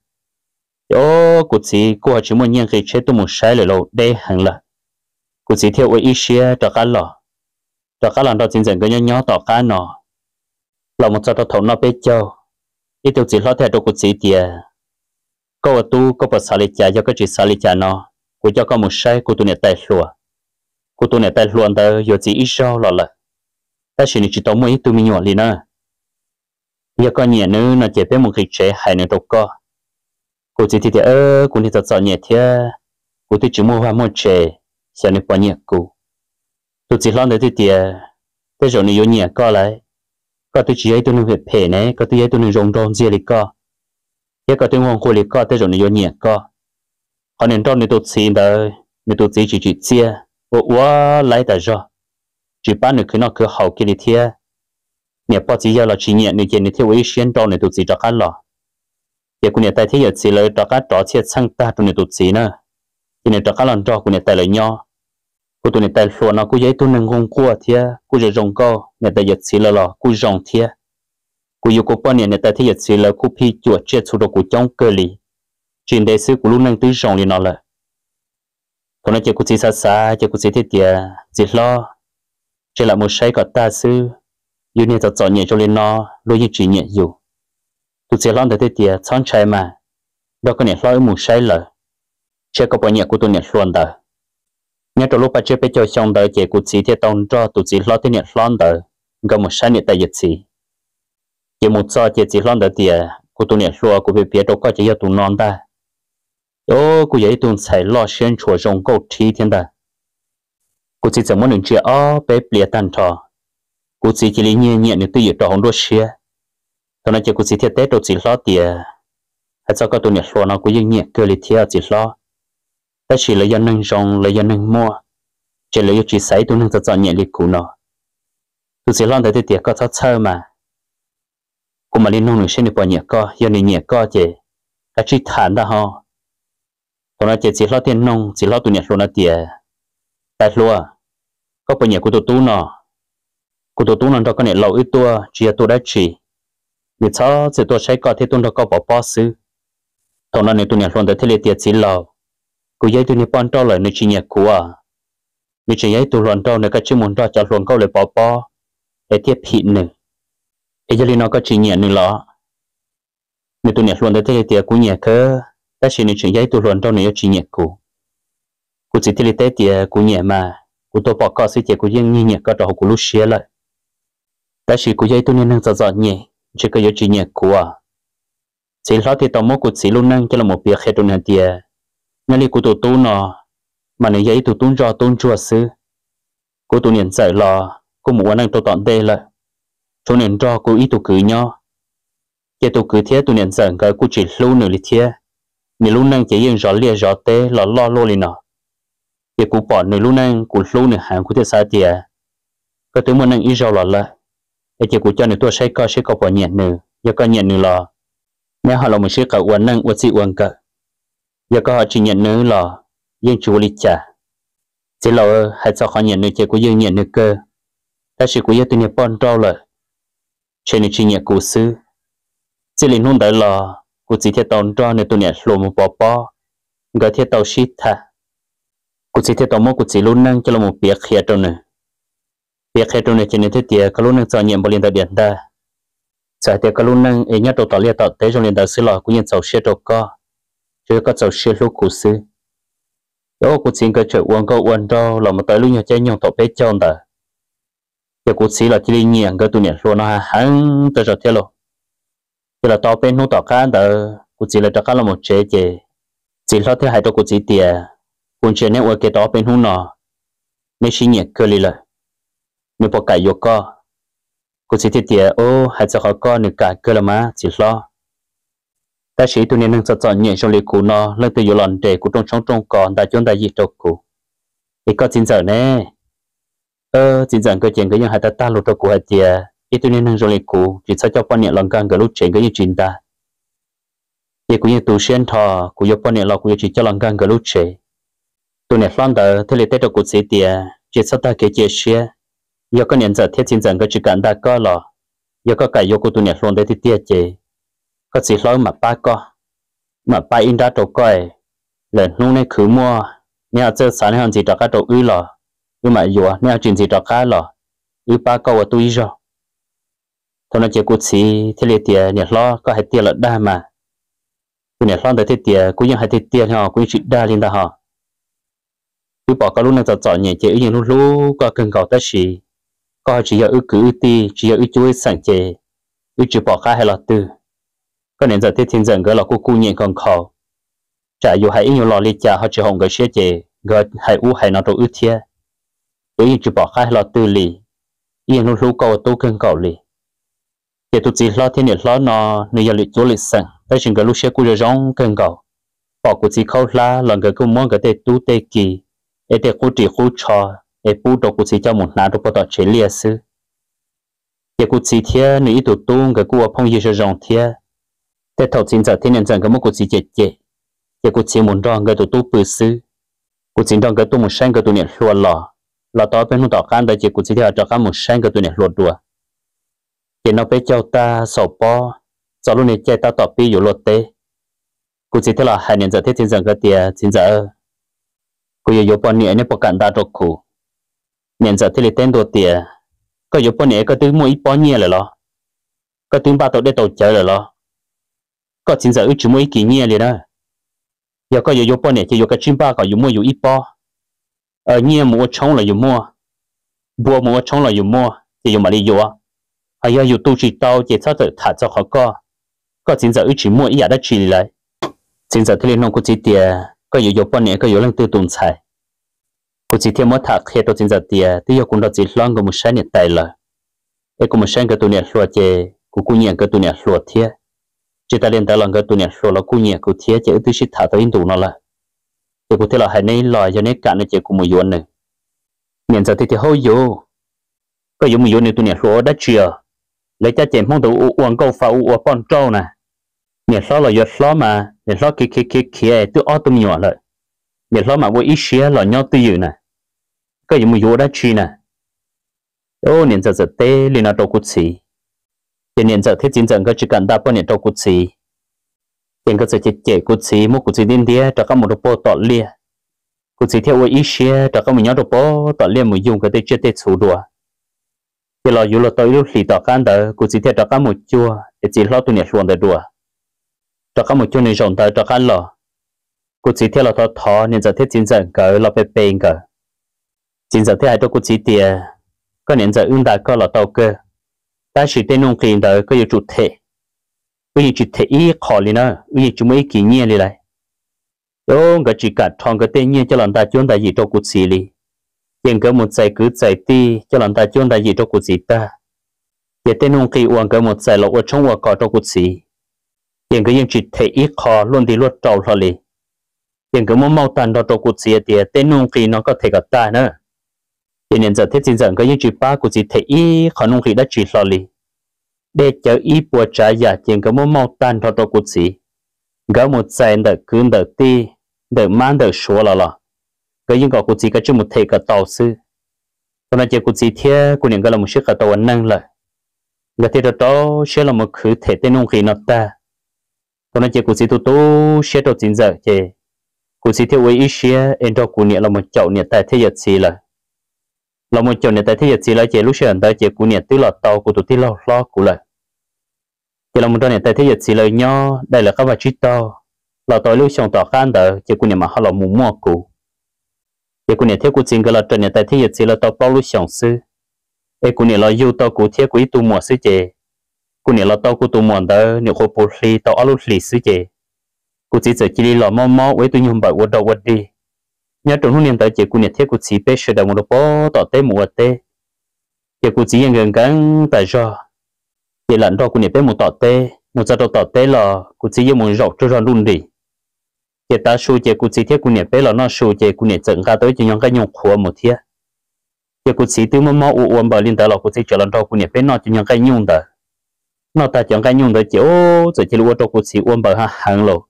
ô của chị của chỉ muốn nhận cái chế tôi một sai là lộ đây hẳn là của chị theo ý xia cho cá lò cho cá lò đó chính dẫn cái nhớ nhớ tỏ cá nọ là một giờ tao thấu nó bé châu ít tiêu chỉ lo theo đồ của chị tiệt có ở tu có bớt xả lý trả cho cái chị xả lý trả nó của cho có một sai của tôi này tay lùa của tôi này tay luôn đó giờ chỉ ít sao là là ta chỉ chỉ tao mới tôi mình nhỏ liền à giờ có nhẹ nữa nó chỉ biết một cái chế hay nữa đâu có của chị thì ơ của thì thật sợ nhẹ thế của tôi chỉ mua hoa một chế xem nó bao nhiêu của tôi chỉ lo được thì tiệt thế rồi nó nhẹ có lại có tôi chỉ ấy tôi nuôi về phe này có tôi ấy tôi nuôi rong rong gì đấy có giờ có tôi ngon khô đấy có thế rồi nó nhẹ có họ nên cho nên tôi xin đời nên tôi chỉ chỉ chỉ chia ô ô lấy tại do chỉ bán được cái nó cứ hậu kia đi thiệt nè bao giờ là chỉ nhẹ nên chỉ nên theo ý xuyên cho nên tôi chỉ cho cá lò giờ cô nè tại thế giờ chỉ lấy cho cá trò chết sang ta cho nên tôi chỉ nữa cho nên cho cá lần cho cô nè tại lấy nhau cô tôi nè tại luôn nó cô giấy tôi nâng ngon qua thiệt cô giờ rong cao nè tại giờ chỉ là lò cô rong thiệt cô yêu cô bao nè nè tại thế giờ chỉ là cô phi chuột chết số đồ cô trong cơ li chuyện đại sư của lúc nâng tứ rong liền nó là còn nó chỉ cô chỉ xa xa chỉ cô chỉ thế tiệt chỉ lo chỉ là một sai có ta sư yêu nên cho chọn nhẹ cho lên nó lối như chỉ nhẹ dù tôi chỉ lo để thế tiệt chọn trái mà đó có nhẹ lo một sai là chỉ có bao nhẹ của tôi nhẹ luôn đó nhớ trong lúc bắt chế bây giờ xong đời chỉ cô chỉ thế tông cho tôi chỉ lo thế nhẹ luôn đó có một sai nhẹ tại dịch gì chỉ một giờ chỉ chỉ lo để tiệt của tôi nhẹ luôn của việc đâu có chỉ cho tôi non ta ô cô ấy tuần sai lo xuyên chùa rong câu thi thiên đà cô chỉ muốn những chuyện ó bé bịa tan trò cô chỉ chỉ nhẹ nhẹ những tư trò không đôi xia thôi nói chỉ cô chỉ thiết tế đâu chỉ lo tiệt hay sao có tuần nhẹ lo nó cô nhẹ nhẹ cơ li thiệt chỉ lo ta chỉ là dân nâng rong là dân nâng mua chỉ là chỉ sai tuần nâng cho nhẹ li cũ nó tôi chỉ lo tới tiệt có tháo chơi mà cô mà đi nông người sinh được bao nhẹ co dân này nhẹ co chỉ cái chỉ thản đó ha còn nó chỉ chỉ lo tiền nông chỉ lo tụi nhật luôn là tiền tại luôn có bao nhiêu của tụi tú nó của tụi tú nó cho con này lâu ít tua chỉ là tôi đã chỉ người cháu sẽ tôi sẽ có thể tôi đâu có bỏ bỏ xứ thằng nó này tôi nhận luôn tới thế lệ tiệt xí lầu cô giấy tôi nhận bọn trâu lại nơi chỉ nhạc của à nơi chỉ giấy tôi luôn trâu nơi cái chữ muốn trâu cho luôn câu lại bỏ bỏ để tiếp hiện nữa ấy giờ nó có chỉ nhạc nữa lọ nơi tôi nhận luôn tới thế lệ tiệt của nhạc cơ ta chỉ nơi chỉ giấy tôi luôn trâu này chỉ nhạc của cô chỉ thế lệ tiệt tiệt của nhạc mà cô tôi bỏ có sự tiệt của riêng như nhạc có trâu của lúc xưa lại ta chỉ cô giấy tôi nhận năng dọn dọn nhẹ chỉ có chỉ nhạc của à chỉ lo thì tao muốn cô chỉ luôn năng cho là một việc hết rồi nè tiệt nên đi cô tụi tôi nó mà nếu giấy tụi tôi cho tôi chua xứ cô tụi nhận dạy là cô muốn năng tôi tận đây lại cho nên cho cô ý tụi cứ nhau cái tụi cứ thế tụi nhận dạy cái cô chỉ lưu nữa đi thế nếu lúc năng chỉ yên rõ lia rõ té là lo lo liền nó cái cô bỏ nếu lúc năng cô lưu nữa hàng cô thế sao tiệt cái thứ muốn năng ý rõ là lại cái cô cho nên tôi sẽ có sẽ có bỏ nhẹ nữa giờ có nhẹ nữa là nếu họ là một sự cầu quan năng quan sự quan cả giờ có họ chỉ nhận nữa là dương chủ lý trả chỉ là hãy cho họ nhận nữa chỉ của dương nhận nữa cơ ta chỉ của dương tôi nhận bọn trâu lại trên này chỉ nhận của sư chỉ liên hôn đại là của chỉ thiết tàu trâu này tôi nhận luôn một bỏ bỏ người thiết tàu shit thà của chỉ thiết tàu một của chỉ luôn năng cho là một việc khía trâu này việc khía trâu này trên này thiết tiệt cái luôn năng cho nhận bảo liên đại điện ta giải tiệt cái luôn năng ấy nhát đầu tàu liên tàu tới trong liên đại sư là của nhận giàu xe trâu co chưa có giàu xe lúc của sư đó cô xin cái chuyện uống câu uống đâu là một tới lúc nhà chơi nhau tổ bé tròn ta giờ cô xin là chỉ nhàng cái tụi nhện luôn nó hắn tới rồi thế luôn giờ là tao bên nó tao cá ta cô xin là tao cá là một chế chế chỉ lo thế hai tao cô xin tiền cô chuyện này uống cái tao bên nó nọ nên xin nhẹ cơ li lại nên bỏ cải vô co cô xin tiền ô hai cho họ co nửa cả cơ là má chỉ lo ta chỉ tụi nên nâng chọn chọn nhẹ trong lịch cũ nó lên từ nhiều lần để của trong trong trong còn ta chọn ta gì trâu cũ thì có chính giờ nè ơ chính giờ cái chuyện cái những hai ta ta lột trâu cũ hai tia ít tụi nên nâng trong lịch cũ chỉ sao cho quan niệm lần càng cái lúc chuyện cái như chuyện ta thì cũng như tụ xuyên thọ cũng như quan niệm là cũng chỉ cho lần càng cái lúc chuyện tụi này phân tờ thế là tết trâu cũ xí tia chỉ sao ta cái chia sẻ giờ có nhận giờ thiết chính giờ cái chuyện cả ta có là giờ có cái yêu của tụi này luôn để thì tia chế có chỉ nói mà ba co mà ba in ra trâu coi lần lúc này cứ mua nếu chơi sáng hơn gì đó các trâu ư lò nhưng mà dù nếu chuyện gì đó cá lò ư ba co và tôi rồi thôi nó chỉ cút xí thế liền tiền nhặt lo có hai tiền là đa mà tôi nhặt lo tới thế tiền cũng như hai tiền họ cũng chỉ đa lên ta họ cứ bỏ cái lúc này chọn chọn nhẹ chỉ như lúc lúc có cần cầu tới gì có chỉ ở ư cứ ư ti chỉ ở ư chuối sẵn chế ư chỉ bỏ khai hay là từ có nên giờ tiếp thiên dân cái là cô cu nhện còn khó chả dù hay nhiều lò li cha họ chỉ hồng cái xe chế gỡ hay u hay nó đồ ư thiê ý chỉ bỏ khai là tư lì yên nó lú cầu tu cân cầu lì để tụi chị lo thiên nhiệt lo nó nơi giờ lịch chỗ lịch sẵn tới chừng cái lúc xe cu rồi rong cân cầu bỏ của chị khâu la lần cái công món cái tê tu tê kỳ để tê khu trị khu trò để bu đồ của chị cho một nà đồ bắt đầu chế lia sư để của chị thiê nơi tụi tu cái cu phong gì rồi rong thiê để thầu chính giờ thiên nhân dân cái một cuộc gì chết chết, để cuộc chiến muốn rong cái tụ tu bự sư, cuộc chiến rong cái tu một sáng cái tụ nhẹ lùa lò, lò đó bên nó tỏ khăn đại chỉ cuộc chiến theo cho khăn một sáng cái tụ nhẹ lùa đùa, để nó bé châu ta sầu po, sau lúc này chơi ta tỏ piอยู่lột tê, cuộc chiến theo là hai nhân dân thiên dân cái tiền chính giờ, cuộc yêu bọn nhẹ nên bỏ cản ta trọc khủ, nhân dân thiên lý tên đồ tiền, có yêu bọn nhẹ cái thứ mua ít bao nhiêu rồi lo, cái thứ ba tàu để tàu chơi rồi lo có chính giờ chỉ mua kỷ niệm liền đó, giờ có nhiều bao nhiêu thì nhiều cái chim ba có nhiều mua nhiều ít bao, ở nhiều mua trống là nhiều mua, bùa mua trống là nhiều mua, thì nhiều mà đi nhiều, hay là nhiều tu chỉ tao chỉ sao tự thả cho họ có, có chính giờ chỉ mua ít đã chỉ lại, chính giờ thì nó cũng chỉ tiền, có nhiều bao nhiêu có nhiều lần tư tồn xài, cũng chỉ thêm một thạc khi tôi chính giờ tiền, thì giờ cũng đã chỉ lo cái một sáng nhiệt tài là, cái cũng một sáng cái tụi nhiệt xua chơi, cũng cũng nhận cái tụi nhiệt xua thiệt chỉ ta liên tới lần cái tụi nhện rồi là cú nhẹ cú thiế chỉ từ shit thả tới in tụ nó là chỉ cú thế là hai này lòi cho nên cả nó chỉ cú một yuan này nhện giờ thì thì hơi vô có dùng một yuan này tụi nhện rồi đã chia lấy cha chém không đủ uống câu phao uống con trâu nè nhện lo là yuan lo mà nhện lo kia kia kia kia từ ở tụi nhỏ lại nhện lo mà với ít xía là nhau từ nè có dùng một yuan đã chia nè ô nhện giờ giờ tê liền là đâu cú xì cho nên giờ thiết chính rằng có chỉ cần đáp bao nhiêu đâu cút xí hiện có sự chế chế cút xí một cút xí điên đĩa cho các một đồ tọt lia cút xí theo ý xia cho các một nhóm đồ bò tọt lia một dùng cái tê chết tê xù đùa thì lo dù lo tới lúc xì tọt can đỡ cút xí theo cho các một chua để chỉ lo tụi nhẹ xuồng đỡ đùa cho các một chua này rộng tới cho các lò cút xí theo lo thọ thọ nên giờ thiết chính rằng cỡ lo bê bê cỡ chính giờ theo hai đồ cút xí tiề có nên giờ ưng đại có lo tàu cơ ta chỉ tên nông kinh đó có nhiều chủ thể, có nhiều chủ thể ý khó liền nữa, có nhiều chúng mấy kỷ niệm liền lại. Đó cái chỉ cả thằng cái tên nhiên cho lần ta chọn đại gì cho cuộc gì đi, nhưng cái một giải cứ giải ti cho lần ta chọn đại gì cho cuộc gì ta, cái tên nông kinh uống cái một giải lộc ở trong uống có cho cuộc gì, nhưng cái những chủ thể ý khó luôn đi luôn trâu thôi liền, nhưng cái một mâu thuẫn đó cho cuộc gì thì tên nông kinh nó có thể gặp ta nữa. Cho nên giờ thiết chính rằng có những chuyện ba của chị thấy ý khó nông khí đã chỉ lo lì để cho ý bùa trả giả chuyện có một màu tan cho tôi của chị có một giải đợt cứ đợt ti đợt mang đợt số là là có những cái của chị có chung một thể cả tàu sư còn là chuyện của chị thế của những cái là một chiếc cả tàu năng là cái thế đó sẽ là một khứ thể tên nông khí nó ta còn là chuyện của chị tu tu sẽ đầu chính giờ chị của chị theo ý sẽ em cho của nghĩa là một chậu nghĩa tại thế giới gì là là một chỗ này tại thế giới chỉ là chỉ lúc sáng tại chỉ của nhiệt tư là tàu của tụi tí lo lo của lại chỉ là một chỗ này tại thế giới chỉ là nhau đây là các vật chất tàu là tàu lúc sáng tàu khăn đó chỉ của nhiệt mà họ là muốn mua của chỉ của nhiệt theo của chính cái là chỗ này tại thế giới chỉ là tàu bao lúc sáng sư ấy của nhiệt là yêu tàu của theo của tụi mua sư chế của nhiệt là tàu của tụi mua đó nhiều khu phố lì tàu ở lúc lì sư chế của chỉ chỉ chỉ là mò mò với tụi nhung bảo của đầu vật đi nhớ trong lúc niệm tới chỉ của nhiệt thiết của chỉ bé sửa đầu một đồ bó tỏ tế một tế chỉ của chỉ gần gần tại do chỉ lẫn đó của nhiệt bé một tỏ tế một giờ tỏ tế là của chỉ một rộng cho ra luôn đi chỉ ta số chỉ của chỉ thiết của nhiệt bé là nó số chỉ của nhiệt dẫn ra tới chỉ những cái nhung khua một thiết chỉ của chỉ từ một mỏ uốn bờ lên tới là của chỉ trở lẫn đó của nhiệt bé nó chỉ những cái nhung đó nó ta chẳng cái nhung đó chỉ ô rồi chỉ luôn đó của chỉ uốn bờ hàng lô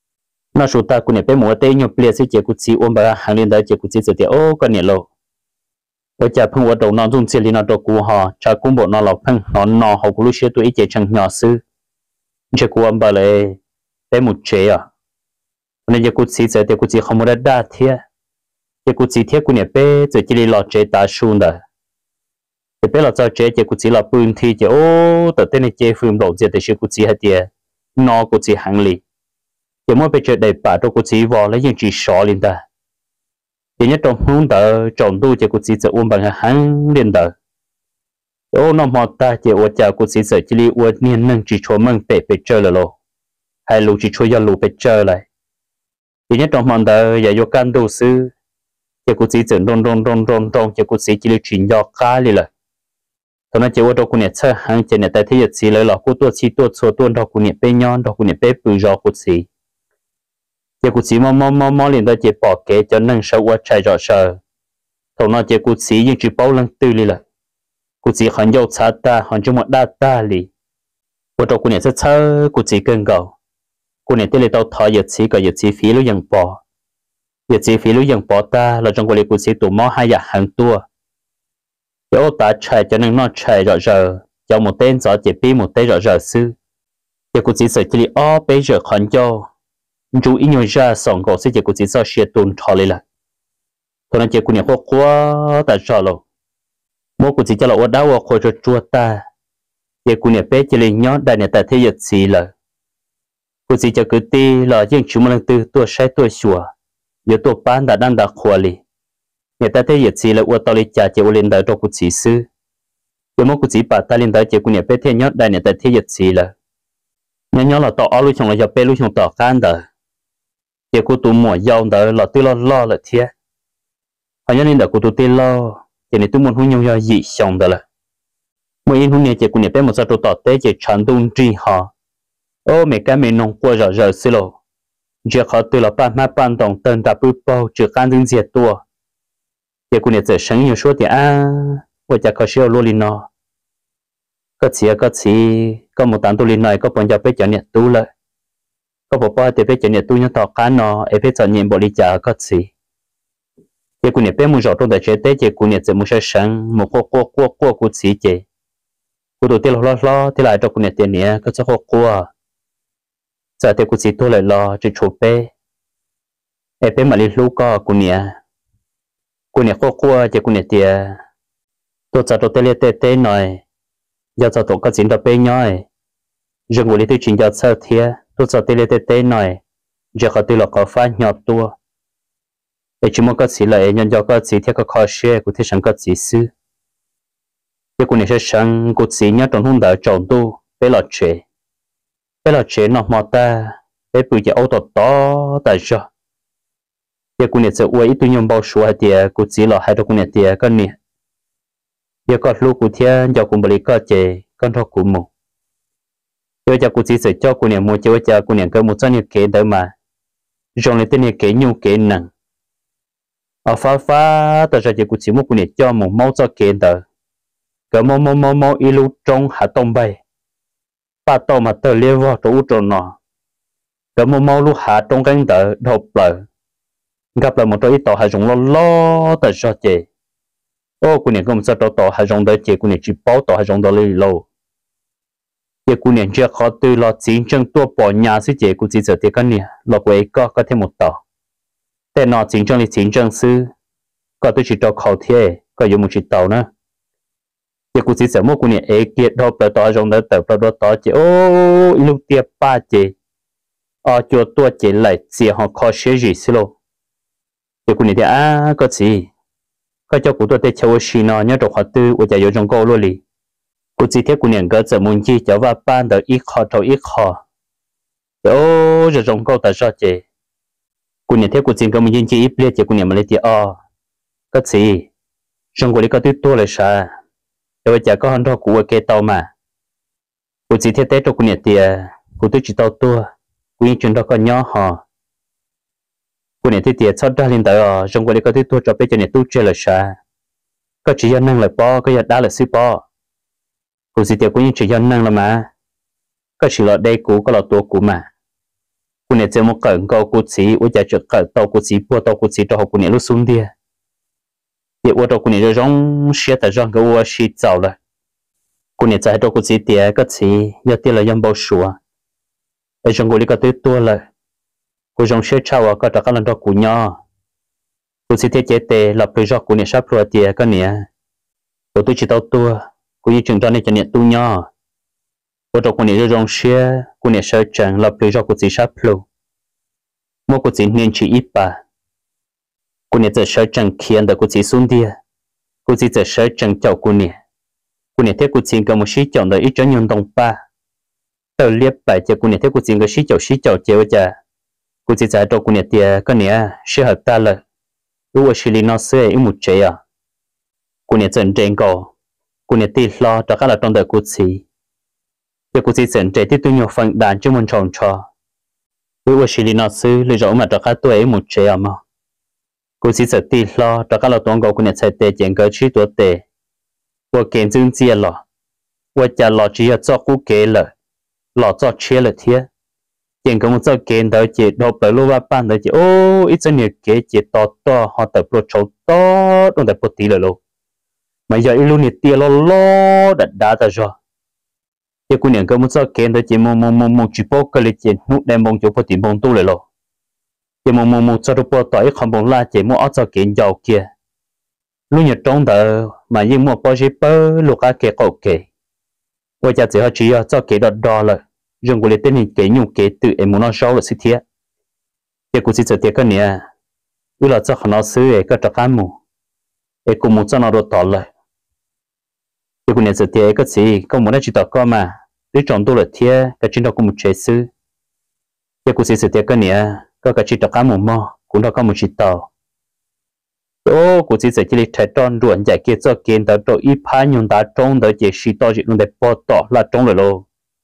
nó số ta của nhà bé mua tê nhiều bia sẽ chỉ của chị ôm bà hàng liên đại chỉ của chị sẽ ô con nhà lô ở nhà phong ở đầu nó dùng chỉ liên nó đầu của họ cha cũng bộ nó lọc phong nó nó họ cũng lúc xưa tuổi trẻ chẳng nhỏ sư chỉ của ôm bà lại bé một chế à nên chỉ của chị sẽ thì của chị không có đa thiệt chỉ của chị thiệt của nhà bé chỉ chỉ liên lọt chế ta xuống đó thì bé lọt cho chế chỉ của chị là bươn thì chỉ ô từ tên này chế phim đầu giờ thì chỉ của chị hay tiền nó của chị hàng lì chỉ muốn bây giờ để bà cho cô chị vào lấy những chuyện xỏ lên ta chỉ nhất trong hướng tờ chọn tu cho cô chị sẽ uống bằng hắn lên tờ ô nó mọt ta chỉ uống chào cô chị sẽ chỉ đi uống niên nâng chỉ cho mừng bể bể chơi là lô hay lù chỉ cho do lù bể chơi lại chỉ nhất trong mòn tờ giờ vô can đầu sư cho cô chị sẽ rong rong rong rong rong cho cô chị chỉ đi chuyển do cá đi lại thôi nó chỉ uống đâu cô nhẹ chơi hàng chỉ nhẹ tại thế giới chỉ lấy là cô tua chi tua xua tua đâu cô nhẹ bé nhon đâu cô nhẹ bé bự do cô chị chỉ cụ chỉ mò mò mò mò liền đó chỉ bỏ kế cho nâng sâu qua chạy rõ sờ thầu nó chỉ cụ chỉ nhưng chỉ bao lần tư li là cụ chỉ hẳn dâu xa ta hẳn trong một đa ta li của trâu cụ này rất sơ cụ chỉ cơn gầu cụ này tên là tao thọ giờ chỉ có giờ chỉ phí lúc dần bỏ giờ chỉ phí lúc dần bỏ ta là trong cụ này cụ chỉ tụ mò hai giờ hàng tua chỉ ô ta chạy cho nâng nó chạy rõ rờ cho một tên gió chỉ pi một tên rõ rờ sư chỉ cụ chỉ sợ chỉ ó bây giờ hẳn dâu chú ý nhớ ra sòng cổ sẽ chỉ của chỉ sao xe tuần thọ lại là thôi nên chỉ của nhà khoa quá tại sao rồi mỗi của chỉ cho là ở đâu ở khối cho chua ta chỉ của nhà bé chỉ lên nhớ đại nhà tại thế giới gì là của chỉ cho cứ ti là những chúng mình từ tuổi sai tuổi xùa giờ tuổi bán đã đang đã khoa li nhà tại thế giới gì là ở tàu li trả chỉ ở lên đời cho của chỉ sư giờ mỗi của chỉ bà ta lên đời chỉ của nhà bé thế nhớ đại nhà tại thế giới gì là nhớ nhớ là tàu ở lúc trong là giờ bé lúc trong tàu can đời chỉ của tụi mùa giàu đó là tôi lo lo là thiệt, họ nhớ nên là của tụi tôi lo, chỉ nên tụi muốn hôn nhau do dị xong đó là, mỗi in hôn nhau chỉ của nhà bé một sao tụi tọt té chỉ chán đông tri họ, ô mấy cái mình nông qua rõ rõ xí lộ, chỉ họ từ là ba má ban đồng tên đã bự bao chỉ can dương diệt tua, chỉ của nhà chỉ sáng nhiều số thì à, tôi chỉ có siêu lô linh nó, có chỉ có chỉ có một tán tôi linh này có bọn gia bé chọn nhật tu lại có bộ bao thì bé chuyện này tôi nhớ tao cá nó, em bé chọn nhiệm bộ đi chợ có gì, cái cuốn này bé muốn rõ trong đời chế tế, cái cuốn này chỉ muốn sáng sáng một cô cô cô cô cô gì chứ, cô đầu tiên lo lo thì lại cho cô nhà tiền nhé có cho họ qua giờ thì cô chỉ tôi lại lo chỉ chụp bé em bé mà đi lú co cô nhà cô nhà khó qua chỉ cô nhà tiền tôi cho tôi tê tê tê nói giờ cho tôi có chuyện đó bé nhoi riêng của lý tôi chuyện giờ sao thế tôi cho tê tê tê nói giờ họ tôi là có phá nhỏ tua để chúng có gì lại nhân do có gì theo có khó share của thế sản có gì xứ cái cô này sẽ sang cô chỉ nhớ trong hôm đó chọn tu bé lọt chế bé lọt chế nó mò ta bé bự chỉ ô tô to tại sao cái cô này sẽ uống ít tôi nhom bao số thì cô chỉ là hai đứa cô này thì cái này giờ có lúc cô thiên giờ cũng beli có chế con thọ cụ mù giờ cho cô chỉ sẽ cho cô này mua cho cho cô này có một trăm nhiêu kế đó mà rồi lấy tên này kế nhiêu kế nặng ở phá phá tại sao chỉ cô chỉ mua cô này cho một máu cho kế đó cái mò mò mò mò ilu trong hạ tông bay ba tàu mà tờ liêu vào chỗ tròn nọ cái mò mò lu hạ trong cánh tờ đột lợ gặp lại một chỗ ít tàu hạ rồng lo lo tại sao chị ô cô này không sao tàu tàu hạ rồng đợi chị cô này chỉ bảo tàu hạ rồng đợi lì lâu chị cô này chưa khó từ lo chiến tranh tua bỏ nhà sư chị cô chỉ giờ thì cái này lo quay có có thêm một tàuแต่นอchiến tranh là chiến tranh sư có tôi chỉ cho khẩu thế có dùng một chiếc tàu nữa giờ cô chỉ sợ mua cô này ấy kia đó phải tỏ rộng đó tập đó tỏ chị ô lúc tiệp ba chị ở chỗ tua chị lại chỉ họ khó xế gì xí lô giờ cô này thì à có gì có cho cô tôi để chơi xí nó nhớ trong họ tư ở nhà trong câu luôn đi cô chỉ thấy cô này có giờ muốn chi cho vào ban được ít khó thầu ít khó ô giờ trong câu tại sao chị cô này thấy cô chỉ có một những chi ít biết chị cô này mà lấy tiền ờ có gì trong cô đi có thứ tua lại sao rồi chả có hơn đó của cái tàu mà cô chỉ thiết tế cho cô nhiệt tiền cô tôi chỉ tàu tua cô những chuyện đó có nhỏ họ cô nhiệt tiền sau đó lên tới trong cô đi có thứ tua cho bé cho nhiệt tu chơi là sao có chỉ do năng là po có giờ đá là sư po cô chỉ tiền cô những chỉ do năng là mà có chỉ là đây cô có là tua cô mà cô nhiệt chơi một cẩn câu cô chỉ ôi chả chợt cẩn tàu cô chỉ po tàu cô chỉ cho họ cô nhiệt lúc xuống đi giờ ô tô cô này giống xe tại giống cái ô xe giàu rồi cô này chạy cho cô chỉ tiền cái gì giờ tiền là dân bao sủa ở trong cô đi có tới tua rồi cô giống xe trâu có trả các lần đó cô nhỏ cô chỉ thiết chế tệ là bây giờ cô này sắp rồi tiền cái này cô tôi chỉ tao tua cô như trường cho này cho này tu nhỏ ô tô cô này giống xe cô này sợ chẳng là bây giờ cô chỉ sắp rồi mua cô chỉ nên chỉ ít ba cô này giờ sợ chẳng khiến được cô chỉ xuống đi cô chỉ giờ sợ chẳng chào cô này cô này thấy cô chỉ có một sĩ chọn được ít cho nhân đồng ba tờ liếp bài cho cô này thấy cô chỉ có sĩ chào sĩ chào chéo cha cô chỉ giải cho cô này tiền cái này sẽ hợp ta là如果是你那时一木这样cô này chân trên cầu cô này tì lo cho các là trong đời cô chỉ giờ cô chỉ chân trên tiếp tục nhiều phần đàn cho mình tròn trò如果是你那时你rõ mà cho các tuổi một这mà cô chỉ sợ tì lo cho các là toàn cầu cô này chạy tệ chuyện cái chi tuổi tệ cô kiến dương chia lọ cô cha lọ chỉ cho cô kế lợ lọ cho chia lợ thiệt chuyện cái một cho kiến đó chỉ đọc bài lô ba ban đó chỉ ô ít cho nhiều kế chỉ to to họ tập pro chấu to trong tập pro tí lợ lô mà giờ ít luôn nhiệt tiền lo lo đặt đá ra rồi giờ cô này cái một cho kiến đó chỉ mong mong mong mong chỉ bao cái lịch chuyện nút đem mong chỗ pro tí mong tu lợ lô chỉ mong mong mong cho được bao tỏi không mong la chỉ mua ở cho kiến giàu kia lúc nhật trong đó mà nhưng mua bao nhiêu bao lúc cả kế cổ kế bây giờ chỉ họ chỉ cho kế đó đo là dùng của lấy tên hình kế nhung kế tự em muốn nó sâu là sự thiệt thì cũng chỉ cho tiếc cái này như là cho họ nó xứ ấy cái trò cá mù em cũng muốn cho nó đồ tỏ lại thì cũng nhận sự tiếc cái gì không muốn nó chỉ tỏ co mà để chọn tôi là thiệt cái chuyện đó cũng một chế xứ thì cũng chỉ sự tiếc cái này có cái chỉ trò cá mù mò cũng đó có một chỉ tàu ô cụ chỉ chỉ là thay tròn ruộng giải kia cho kiến tới độ ít phá nhung đá trống tới chỉ xí to chỉ luôn để bỏ tỏ là trống rồi lô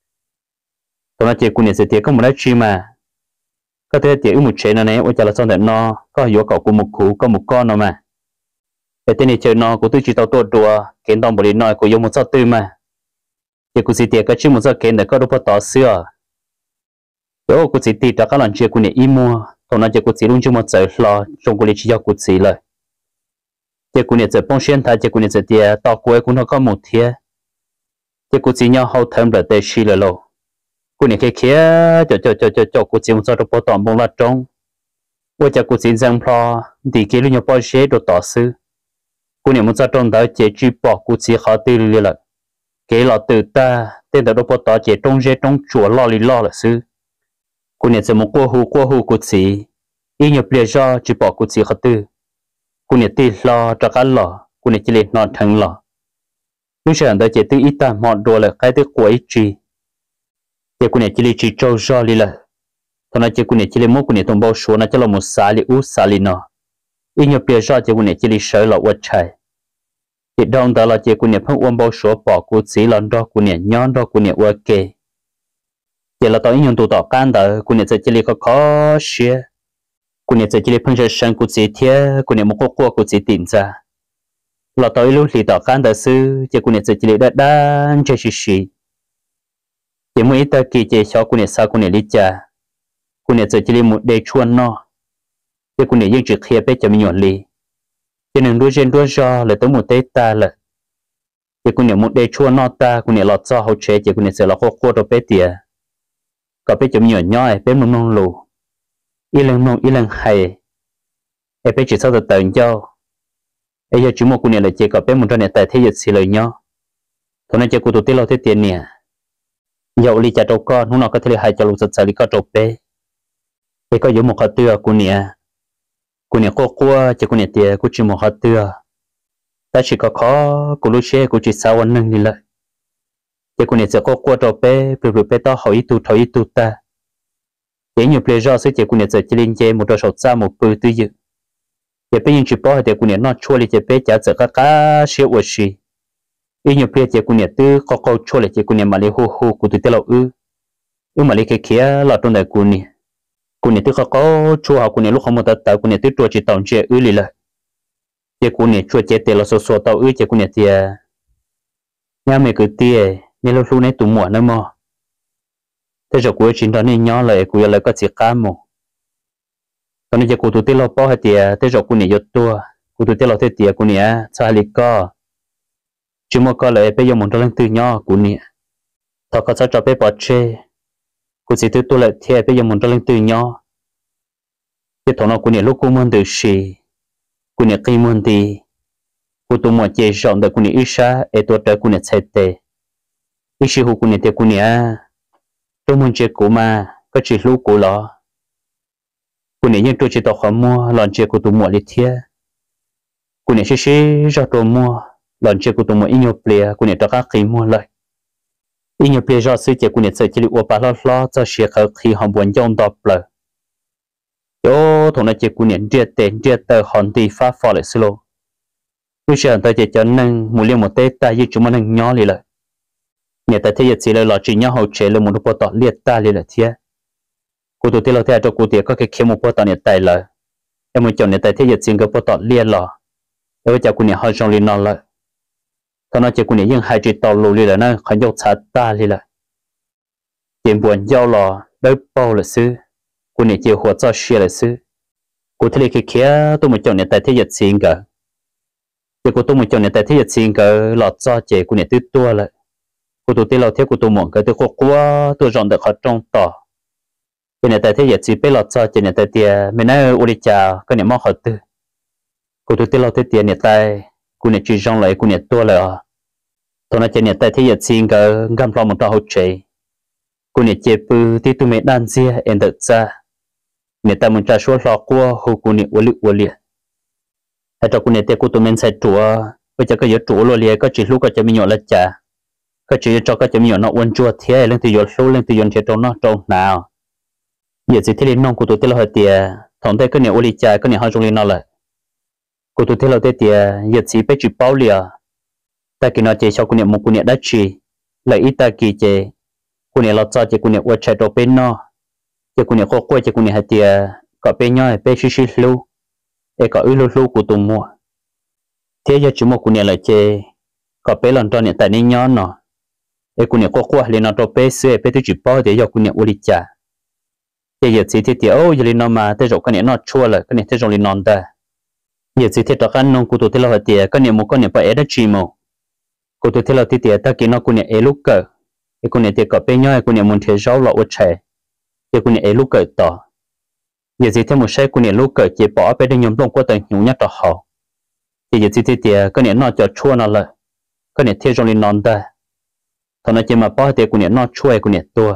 tao nói chỉ cụ nhận sẽ tiếc có một cái chi mà có thể tiếc một chế này ôi chả là xong để nó có hiểu cậu của một cụ có một con nào mà để tên này chơi nó của tôi chỉ tao tôi đùa kiến đồng bồi nói của dùng một số tư mà chỉ cụ chỉ tiếc cái chi một số kiến để có đâu bỏ tỏ xưa ô cụ chỉ tiếc cho các lần chơi cụ nhận im mua tao nói chỉ cụ chỉ luôn chưa một giờ lo trong cụ chỉ cho cụ chỉเลยchỉ cô này chỉ bông xuyên thay chỉ cô này chỉ tiền tao cuối cũng nó có một thiên chỉ cô chỉ nhau hậu thầm là tê xì là lâu cô này kia kia cho cho cho cho cho cô chỉ muốn cho được bao toàn bông là trong tôi cho cô chỉ rằng lo thì kia lúc nhau bao chế đồ tỏ sư cô này muốn cho trong đó chế truy bỏ cô chỉ khó tư lì là cái là từ ta tên đó đồ bao tỏ chế trong chế trong chùa lo lì lo là sư cô này sẽ một cô hù cô hù cô chỉ ý nhập lìa do chỉ bỏ cô chỉ khó tư cô này tì lo cho cá lò cô này chỉ lên non thằng lò lúc sáng đó chế tư ít ta mọn đồ là cái tư quấy chi chế cô này chỉ lên chỉ trâu do lì là thằng này chế cô này chỉ lên một cô này thông báo số nó cho là một xá li u xá li nọ ý nhập lìa do chế cô này chỉ lên sợ là quật chạy thì đông đó là chế cô này phong ôm bao số bỏ cô chỉ lần đó cô này nhón đó cô này qua kề chế là tao ý nhận tụ tỏ can đó cô này sẽ chỉ lên có khó xía cô này sẽ chỉ lên phong trào sang cô chỉ thiê cô này một cô cô cô chỉ tìm ra là tao ý lúc thì tỏ can đó sư chế cô này sẽ chỉ lên đã đan chơi xí xí chế mỗi ta kỳ chế cho cô này sao cô này lý cha cô này sẽ chỉ lên một đề chuan no chế cô này yên trực khía bé cho mình nhọn lì cho nên đôi trên đôi do là tới một tế ta là chế cô này một đề chuan no ta cô này lọt cho hậu chế chế cô này sẽ là cô cô đồ bé tìa có bé cho mình nhọn nhoi bé mông mông lù y lần mông y lần hay em bé chỉ sau từ tận cho bây giờ chúng một cô này là chế có bé một trong này tại thế giới xì lời nhau thôi nên chế cô tụt tiết lâu thế tiền nè dẫu li cha trâu con hôm nào có thể hai cho lục sạch sạch li có trâu bé bé có giống một hạt tưa cô nè cô nè cô cô chế cô nè tiền cô chỉ một hạt tưa ta chỉ có khó cô lúc xe cô chỉ sao anh nâng đi lại chế cô nè sẽ cô cô trâu bé bự bự bé to hỏi tu thổi tu ta chế nhiều plei do sẽ chế cô nè sẽ chỉ lên chế một trâu sọt ra một bự tư dự chế bé những chỉ bỏ thì cô nè nó chua li chế bé chả sẽ cá cá xíu ở xí ý nhiều plei chế cô nè tư có câu chua li chế cô nè mà li hô hô cô tư tê lâu ư ư mà li kia kia là trong này cô nè cô nè tư có câu chua họ cô nè lúc không một tàu cô nè tư chua chỉ tàu chế ư li lại chế cô nè chua chế tê là số số tàu ư chế cô nè tê nhà mẹ cứ tê nên lúc lúc này tụi muộn nữa mà thế rồi cô chính đó nên nhỏ lại cô lại có chỉ cá mồ còn nếu cô tụi tê lo bao hết tê thế rồi cô nè giật tua cô tụi tê lo thế tê cô nè xa li co chỉ một cái lại bây giờ muốn cho lên từ nhỏ cô nè thọ có sao cho bé bỏ chê cô chỉ từ tôi lại thế bây giờ muốn cho lên từ nhỏ cái thằng nào cô nè lúc cô muốn được gì cô nè khi muốn đi cô tụi mọi chơi rộng được cô nè ít xa để tôi trở cô nè chạy tệ ít sự cô nè theo cô nè tôi muốn chơi cô mà có chỉ lúc cô lo cô nè nhưng tôi chỉ tao khó mua lần chơi cô tụi mọi đi thế cô nè xí xí ra tôi mua lần chơi cô tụi mọi ít nhiều plea cô nè cho các khi mua lại ít nhiều plea ra sư chơi cô nè sẽ chỉ liệu ba lo lo cho xe khởi khi họ muốn dùng đọc lời yo thằng này chơi cô nè chia tiền chia tờ hòn thì phá phò lại solo bây giờ ta chỉ cho nên một liên một tết ta như chúng mình nhỏ liền lại nhà ta thấy chỉ là lo chỉ nhau hậu chế là một bộ tọt liệt ta liền là thế cô tụi tôi lo theo cho cô tiệt có cái kiếm một bộ tọt này tài lợi em muốn chọn nhà ta thấy chỉ cái bộ tọt liệt lò để cho cô này hơi trong liền nó lại thằng nó chỉ cô này nhưng hai chỉ tàu lù liền là nó khỏi dâu sát ta liền lại tiền buồn giao lò đỡ bao là sư cô này chịu hoạt cho xe là sư cô thấy cái kia tôi muốn chọn nhà ta thấy chỉ cả thì cô tôi muốn chọn nhà tại thế xin cái lọt cho chị cô này tư tua lại cô tôi tên lọt thế cô tôi muốn cái tôi khó quá tôi chọn được họ trong tỏ cái này tại thế chỉ biết lọt cho chị này tại tiền mình nói uli chào cái này mong họ tư cô tôi tên lọt thế tiền này tại cô này chỉ trong lại cô này tua lại à tôi nói chị này tại thế xin cái gam lo một trò hỗ trợ cô này chế bự thì tôi mới đan dê em được ra người ta muốn trả số lọ qua hồ cô này uli uliให้เจ้าคุณเนี่ยเด็กกูตัวมันใส่ตัวก็จะก็ยศตัวเลยก็จีลูกก็จะมีหยอดละจ่าก็จีเจ้าก็จะมีหยอดนอกวันจัวเทียเรื่องที่หยอดสู้เรื่องที่หยอดเทียตรงนอกตรงหนาวอย่าสิที่เล่นน้องกูตัวที่เราเตียถอนได้ก็เนี่ยอุลิจ่าก็เนี่ยห้องจงเล่นนอกเลยกูตัวที่เราเตียอย่าสิไปจีเป้าเลียแต่กินเอาเจชาวกูเนี่ยมุกูเนี่ยได้จีเลยอีตากีเจกูเนี่ยเราจ่าเจกูเนี่ยวัดใช้ตัวเป็นนอเจกูเนี่ยก็กล้วยเจกูเนี่ยเตียก็เป็นย่อยเป็นชิชิลูเอกก็อื้อลูกกูตุ้มมัวเทียจุโมกูเนี่ยเลยเจก็เป็นหลังตอนเนี่ยแต่นี่ย้อนเนาะเอกูเนี่ยก็กลัวเลยนอนตัวเป๊ะเสือเป๊ะที่จุดป้อเดี๋ยวกูเนี่ยอุลิจ่าเจียสิที่เดียวอย่าเลยนอนมาแต่จบก็เนี่ยนอนชั่วเลยก็เนี่ยที่จงเลยนอนได้อย่าสิที่ตะกันนงกูตัวที่เราเตียก็เนี่ยมุก็เนี่ยไปเอ็ดจีโม cô tôi thấy là tí tiệt ta kia nó cô nè ấy lúc cỡ cái cô nè tiệt cỡ bé nhau cô nè muốn thiệt rau lọ ở trẻ cái cô nè ấy lúc cỡ tỏ giờ gì thêm một xe cô nè lúc cỡ chỉ bỏ bé đi nhom đông qua tận nhung nhát tỏ họ thì giờ tí tiệt cái nè nó cho chua nó lại cái nè thiệt trong lên non ta thằng nó chỉ mà bỏ tiệt cô nè nó chua cô nè tua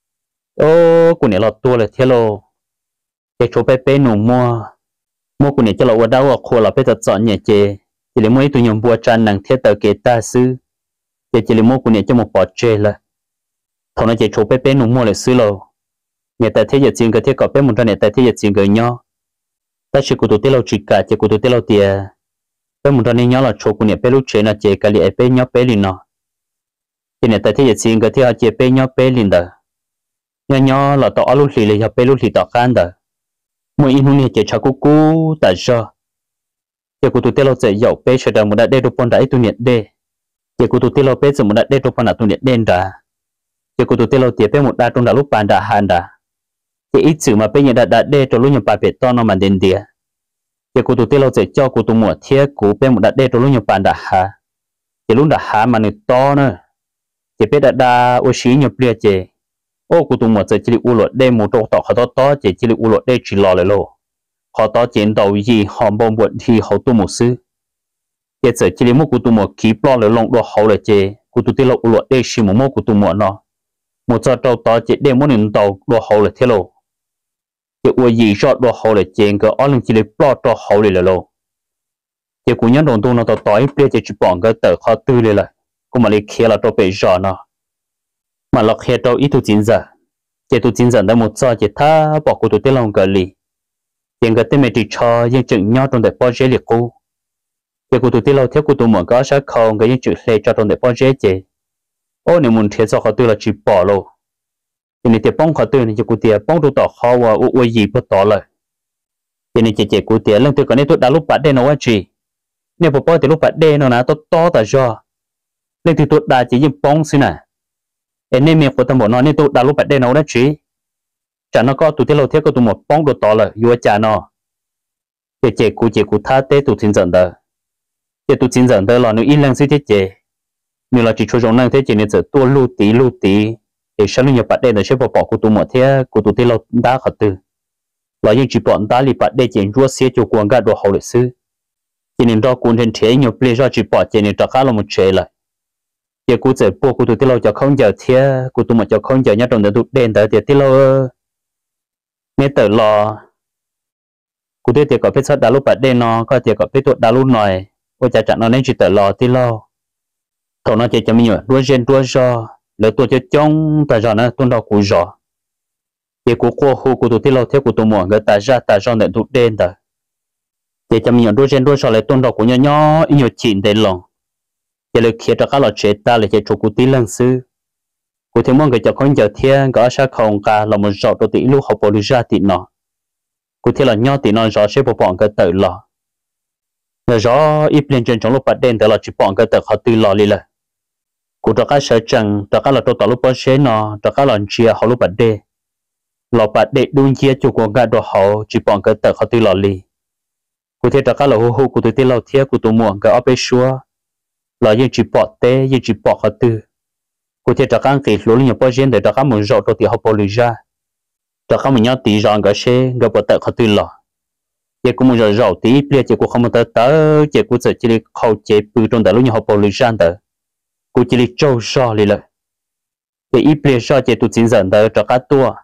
ô cô nè lọt tua là thiệt lo cái chỗ bé bé nụ mua mua cô nè cho là ở đâu ở khu là bé thật chọn nhẹ chê chỉ là mỗi tụi nhom bùa tràn năng thiết tờ kế ta sư chỉ chỉ là mua của nhà cho một bọt chê là thằng nó chỉ chụp bé bé nụ mua lại sư lâu nhà ta thấy giờ tiền cái thiết cọp bé một trăm nhà ta thấy giờ tiền cái nhau ta chỉ của tụi tê lâu chỉ cả chỉ của tụi tê lâu tiền bé một trăm này nhau là chụp của nhà bé lúc chê là chê cái lẽ bé nhau bé liền nó thì nhà ta thấy giờ tiền cái thiết họ chê bé nhau bé liền đó nhau nhau là tao lúc lì là bé lúc lì tao khăn đó mỗi in hôm nay chỉ cho cô cô tại sao giờ cô tụi tê lâu sẽ dậu bé sẽ đào một đại đê đồ pon đại tụi nhiệt đê giờ cô tụi tê lâu bé sẽ một đại đê đồ pon đại tụi nhiệt đen đã giờ cô tụi tê lâu tiệp bé một đại trong đại lúc bàn đã hàn đã giờ ít sự mà bé nhiệt đại đại đê trong lúc nhập bài bé to nó mà đen đĩa giờ cô tụi tê lâu sẽ cho cô tụi mùa thiết cô bé một đại đê trong lúc nhập bàn đã hà giờ lúc đã hà mà nó to nữa giờ bé đã đã ô xí nhập bia giờ ô cô tụi mùa sẽ chỉ u lột đê một trâu tỏ khó to to giờ chỉ u lột đê chỉ lò lại lô họ to chiến đấu gì họ bom bột thì họ tu một sư giờ giờ chỉ một cụ tu một kỹ plo lại long đồ họ lại chế cụ tu tiêu lộ lộ để xí một một cụ tu một nó một giờ đầu to chế để một年đầu đồ họ lại thế lộ giờ uo gì cho đồ họ lại chế cái ở lần chỉ lấy plo đồ họ lại lộ giờ cụ nhân đồng tu nó to to ít bây giờ chỉ bỏ cái tờ khó tư lại lại cũng mà lấy kia là đồ bị rõ nó mà lọc kia đâu ít tu chín giờ giờ tu chín giờ đã một giờ chỉ tha bỏ cụ tu tiêu long cái lì hiện cái tên mẹ chỉ cho những chuyện nhỏ trong đại bao chế liệt cô, giờ cô tụi tiêu lâu theo cô tụi mọi cái sẽ không cái những chuyện lệ cho trong đại bao chế chứ, ô nếu muốn thiệt sao họ tư là chỉ bỏ luôn, thì nếu thiệt bông họ tư thì cô tiệt bông tụi tỏ họ và u u gì bất tỏ lại, thì nếu chỉ chỉ cô tiệt lần từ cái này tôi đã lúc bắt đen nó gì, nếu bỏ bỏ thì lúc bắt đen nó là tôi to tại do, lần từ tôi đã chỉ những bông xí nè, em nên miệng của tôi bảo nó nên tôi đã lúc bắt đen nó gì chả nó có tụi thế lâu thế có tụi một bóng đồ to là vua cha nó để chế cụ chế cụ tha tế tụi thiên dẫn đó để tụi thiên dẫn đó là nếu in lăng xí thế chế nếu là chỉ cho giống năng thế chế nên giờ tua lưu tí lưu tí để sáng nay nhập bắt đây là sẽ bỏ bỏ của tụi một thế của tụi thế lâu đã khởi từ là những chỉ bọn đã li bắt đây chế vua xí cho quan gạt đồ hậu lịch sử cho nên đó cũng trên thế nhiều plei ra chỉ bỏ chế nên trả khá là một chế lại để cụ chế bộ của tụi thế lâu cho không giờ thế của tụi một cho không giờ nhớ trong đó tụi đen tới thì thế lâu nếu tự lo, cụ thể thì có biết sao đã lúc bắt đen nó có thể có biết tuổi đã lúc này, cô cha chặn nó nên chỉ tự lo thì lo, thằng nó chỉ cho mình nhớ đua gen đua do, lỡ tuổi cho trong ta rõ nó tuân đầu cụ rõ, thì cụ qua hồ cụ tuổi lo theo cụ tuổi muộn người ta ra ta rõ để tụt đen đó, thì cho mình nhớ đua gen đua do lại tuân đầu cụ nhỏ nhỏ nhiều chuyện để lòng, thì lời kia cho các loại chế ta lại chỉ cho cụ tí lần xưa. Cụ thể mong người cho con giờ thiên có sao không cả là một rõ đồ tỷ lúc học bổ ra tỷ nó cụ thể là nhau tỷ nó rõ sẽ bộ bọn cái tự lò người rõ ít lên trên trong lúc bắt đen tự là chỉ bọn cái tự họ tự lò đi là cụ cho các sở chẳng cho các là đồ tạo lúc bắt chế nó cho các là chia họ lúc bắt đen lò bắt đen đun chia cho con gà đồ họ chỉ bọn cái tự họ tự lò đi cụ thể cho các là hô hô cụ thể tiền lâu thiết cụ tụ muộn cái ốp xua là những chỉ bọn tê những chỉ bọn họ tự cụ thể cho các cái lối nhập bao nhiêu để cho các mình rõ đồ thì học bổ ra cho các mình nhớ tí rõ cái xe cái bộ tự họ tự lò giờ cũng mình rõ rõ tí bây giờ cũng không muốn tới tới giờ cũng chỉ là khâu chế bự trong đại lối nhập học bổ ra tới cũng chỉ là trâu rõ đi lại giờ ít bây giờ giờ tụi chính dẫn tới cho các tua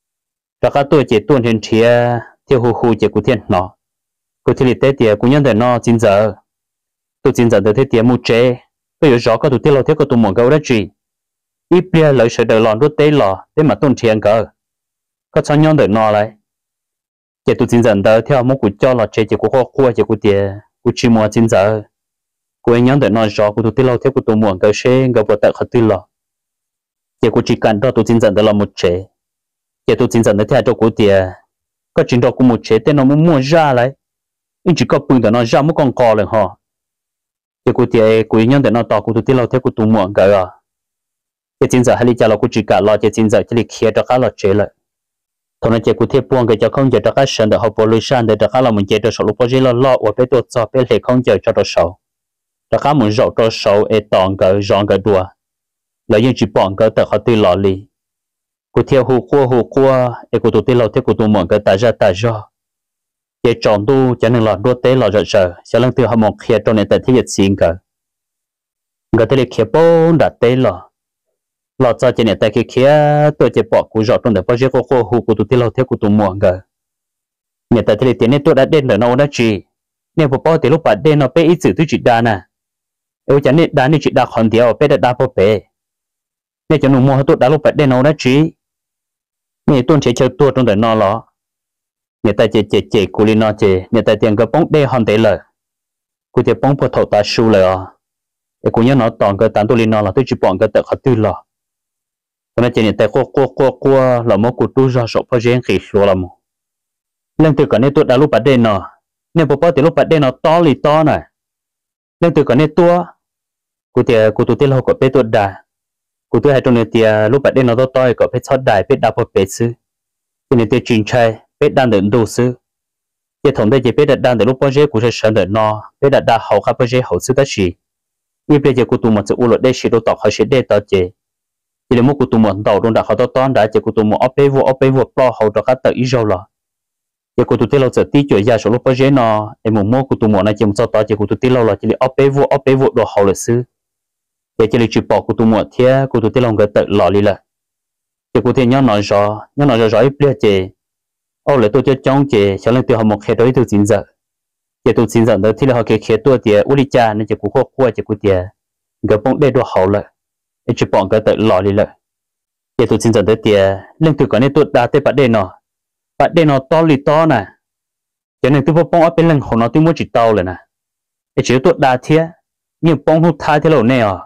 cho các tua giờ tuần trên chia theo hồ hồ giờ cũng thiên nó cũng chỉ là tết thì cũng nhận được nó chính giờ tụi chính dẫn tới thế thì một chế bây giờ rõ các tụi tiêu lâu theo các tụi muốn cái đó gì ít bia lợi sự đời lòn đốt tế lò để mà tôn thiện cỡ có cho nhau đời nọ lại chỉ tụi chính dẫn tới theo một cụ cho là chế chỉ của khoa khoa chỉ của tiền của chỉ mua chính giờ của anh nhau đời nọ rõ của tụi tiêu lâu theo của tụi muốn cái xe cái bộ tệ khởi tư lò chỉ của chỉ cần đó tụi chính dẫn tới là một chế chỉ tụi chính dẫn tới theo cho của tiền có chính đó của một chế tên nó muốn mua ra lại nhưng chỉ có bưng để nó ra một con cò lại họ chỉ của tiền của anh nhau đời nọ tao của tụi tiêu lâu theo của tụi muốn cái à cái chính giờ hay đi cho là cũng chỉ cả lo cái chính giờ chỉ là kia cho các lo chế lại thằng nó chỉ có thể buông cái cho không giờ cho các sản để học bổ luyện sản để cho các lo mình chế cho số lúc bao giờ lo lo ở bênตัวcho bên hệ không giờ cho đó số ta khá muốn rộng cho sâu e tòn cái rong cái đùa là những chỉ bọn cái tại họ tư lò lì cô theo hồ qua hồ qua e cô tụi tư lâu theo cô tụi mòn cái tại ra tại ra để chọn tu cho nên là đua tế là rõ sợ sẽ lần từ họ một khi trong này tại thế dịch xin cả người ta lấy kia bốn đặt tế là là cho cho nên tại kia kia tôi chỉ bỏ cú rõ trong để bao nhiêu cô cô hồ cô tụi tư lâu theo cô tụi mòn cả người ta thấy tiền này tôi đã đến là nó đã chỉ nếu bỏ bỏ thì lúc bạn đến nó bé ít sự tôi chỉ đa nè em chẳng nên đa nên chỉ đa còn thiếu bé đã đa bỏ bé nếu cho nó mua tôi đã lúc bạn đến nó đã chỉ nếu tôi chỉ chơi tôi trong đời nó lo người ta chỉ chỉ chỉ cú li nó chỉ người ta tiền cái bóng đê hoàn thế lời cú tiền bóng bỏ thầu ta su lời à em cú nhớ nó toàn cái tán tôi li nó là tôi chỉ bỏ cái tự khát tư lo cho nên chỉ người ta qua qua qua qua là một cú tu ra số bao nhiêu khi số là một nên từ cái này tôi đã lúc bắt đen nó nên bố bố thì lúc bắt đen nó to lì to này nên từ cái này tôi cụ thể cụ tôi tiên lâu có bé tôi đã cụ tôi hay trong này thì lúc bắt đen nó to to có bé sót đại bé đạp vào bé sư cho nên tôi chuyển chạy bé đang đợi đồ sư cái thống đây chỉ bé đặt đang đợi lúc bao giờ cụ sẽ sẵn đợi nó bé đặt đa hậu khác bao giờ hậu sư ta chỉ như bây giờ cụ tôi một sự u lột đây chỉ đồ tọt họ sẽ để tao chỉ chỉ là một cụ tôi một đầu trong đã họ to to đã chỉ cụ tôi một ốp bé vô ốp bé vô pro hậu cho các tự ý rồi là giờ cô tụi lâu giờ tí chuyện ra số lúc bao giờ nó em muốn mua cô tụi mua này chỉ một số tao chỉ cô tụi lâu là chỉ là ốp bé vô ốp bé vô đồ hậu là xứ giờ chỉ là chịu bỏ cô tụi mua thế cô tụi lâu người tự lọ đi là giờ cô tụi nhớ nói rõ nhớ nói rõ rõ ít bia chị ô là tôi cho trong chị cho nên tôi học một khi đối tôi xin giờ giờ tôi xin giờ đó thì là họ kể kể tôi thì uli cha nên chỉ cô khó qua chỉ cô thì người bông đê đồ hậu là em chỉ bỏ người tự lọ đi là giờ tôi xin giờ tới thì lên từ cái này tôi đã tới bắt đê nó bạn đây nó to lì to nè cho nên tôi vô bông ở bên lưng hồ nó tôi muốn chỉ tàuเลยnè để chỉ tôi đa thế nhưng bông hút thay thế lâu nè à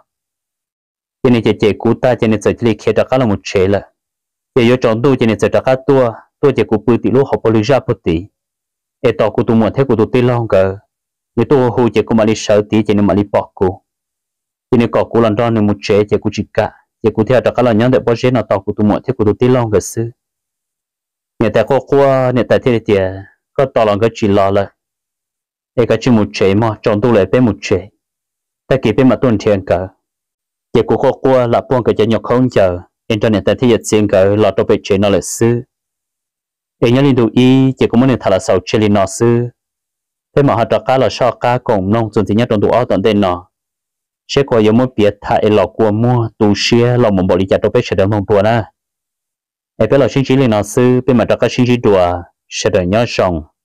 cho nên chỉ chỉ cú ta cho nên chỉ li kia đã là một chế là chỉ có chọn tôi cho nên chỉ đã khá tua tôi chỉ cú bự tỷ lúc học bao nhiêu ra bao tỷ để tàu cú tôi muốn thế cú tôi tin long cơ nếu tôi hú chỉ cú mà đi sợ tí cho nên mà đi bỏ cú cho nên cọ cú lần đó nên một chế chỉ cú chỉ cả chỉ cú theo đã khá là nhớ để bao giờ nào tàu cú tôi muốn thế cú tôi tin long cơ xứ người ta có qua người ta thế thì có tao lòng cái chỉ lo là để cái chỉ một chế mà chọn tu lại bên một chế ta kịp bên mà tuân thiền cả chỉ của có qua là buông cái chế nhọc không chờ internet ta thì diễn cả là tao bị chế nó là sư để nhớ liên tục y chỉ có muốn thà là sau chế liên nó sư thế mà họ đặt cá là sao cá cùng nông dân thì nhớ trong tụ áo tận tên nó sẽ có giống một biệt thà lọ qua mua tu xia lọ một bộ đi chặt tao bị chế đó mong buồn à ai biết là sinh trí lên nó sư bên mà đặt các sinh trí đùa sẽ đợi nhớ xong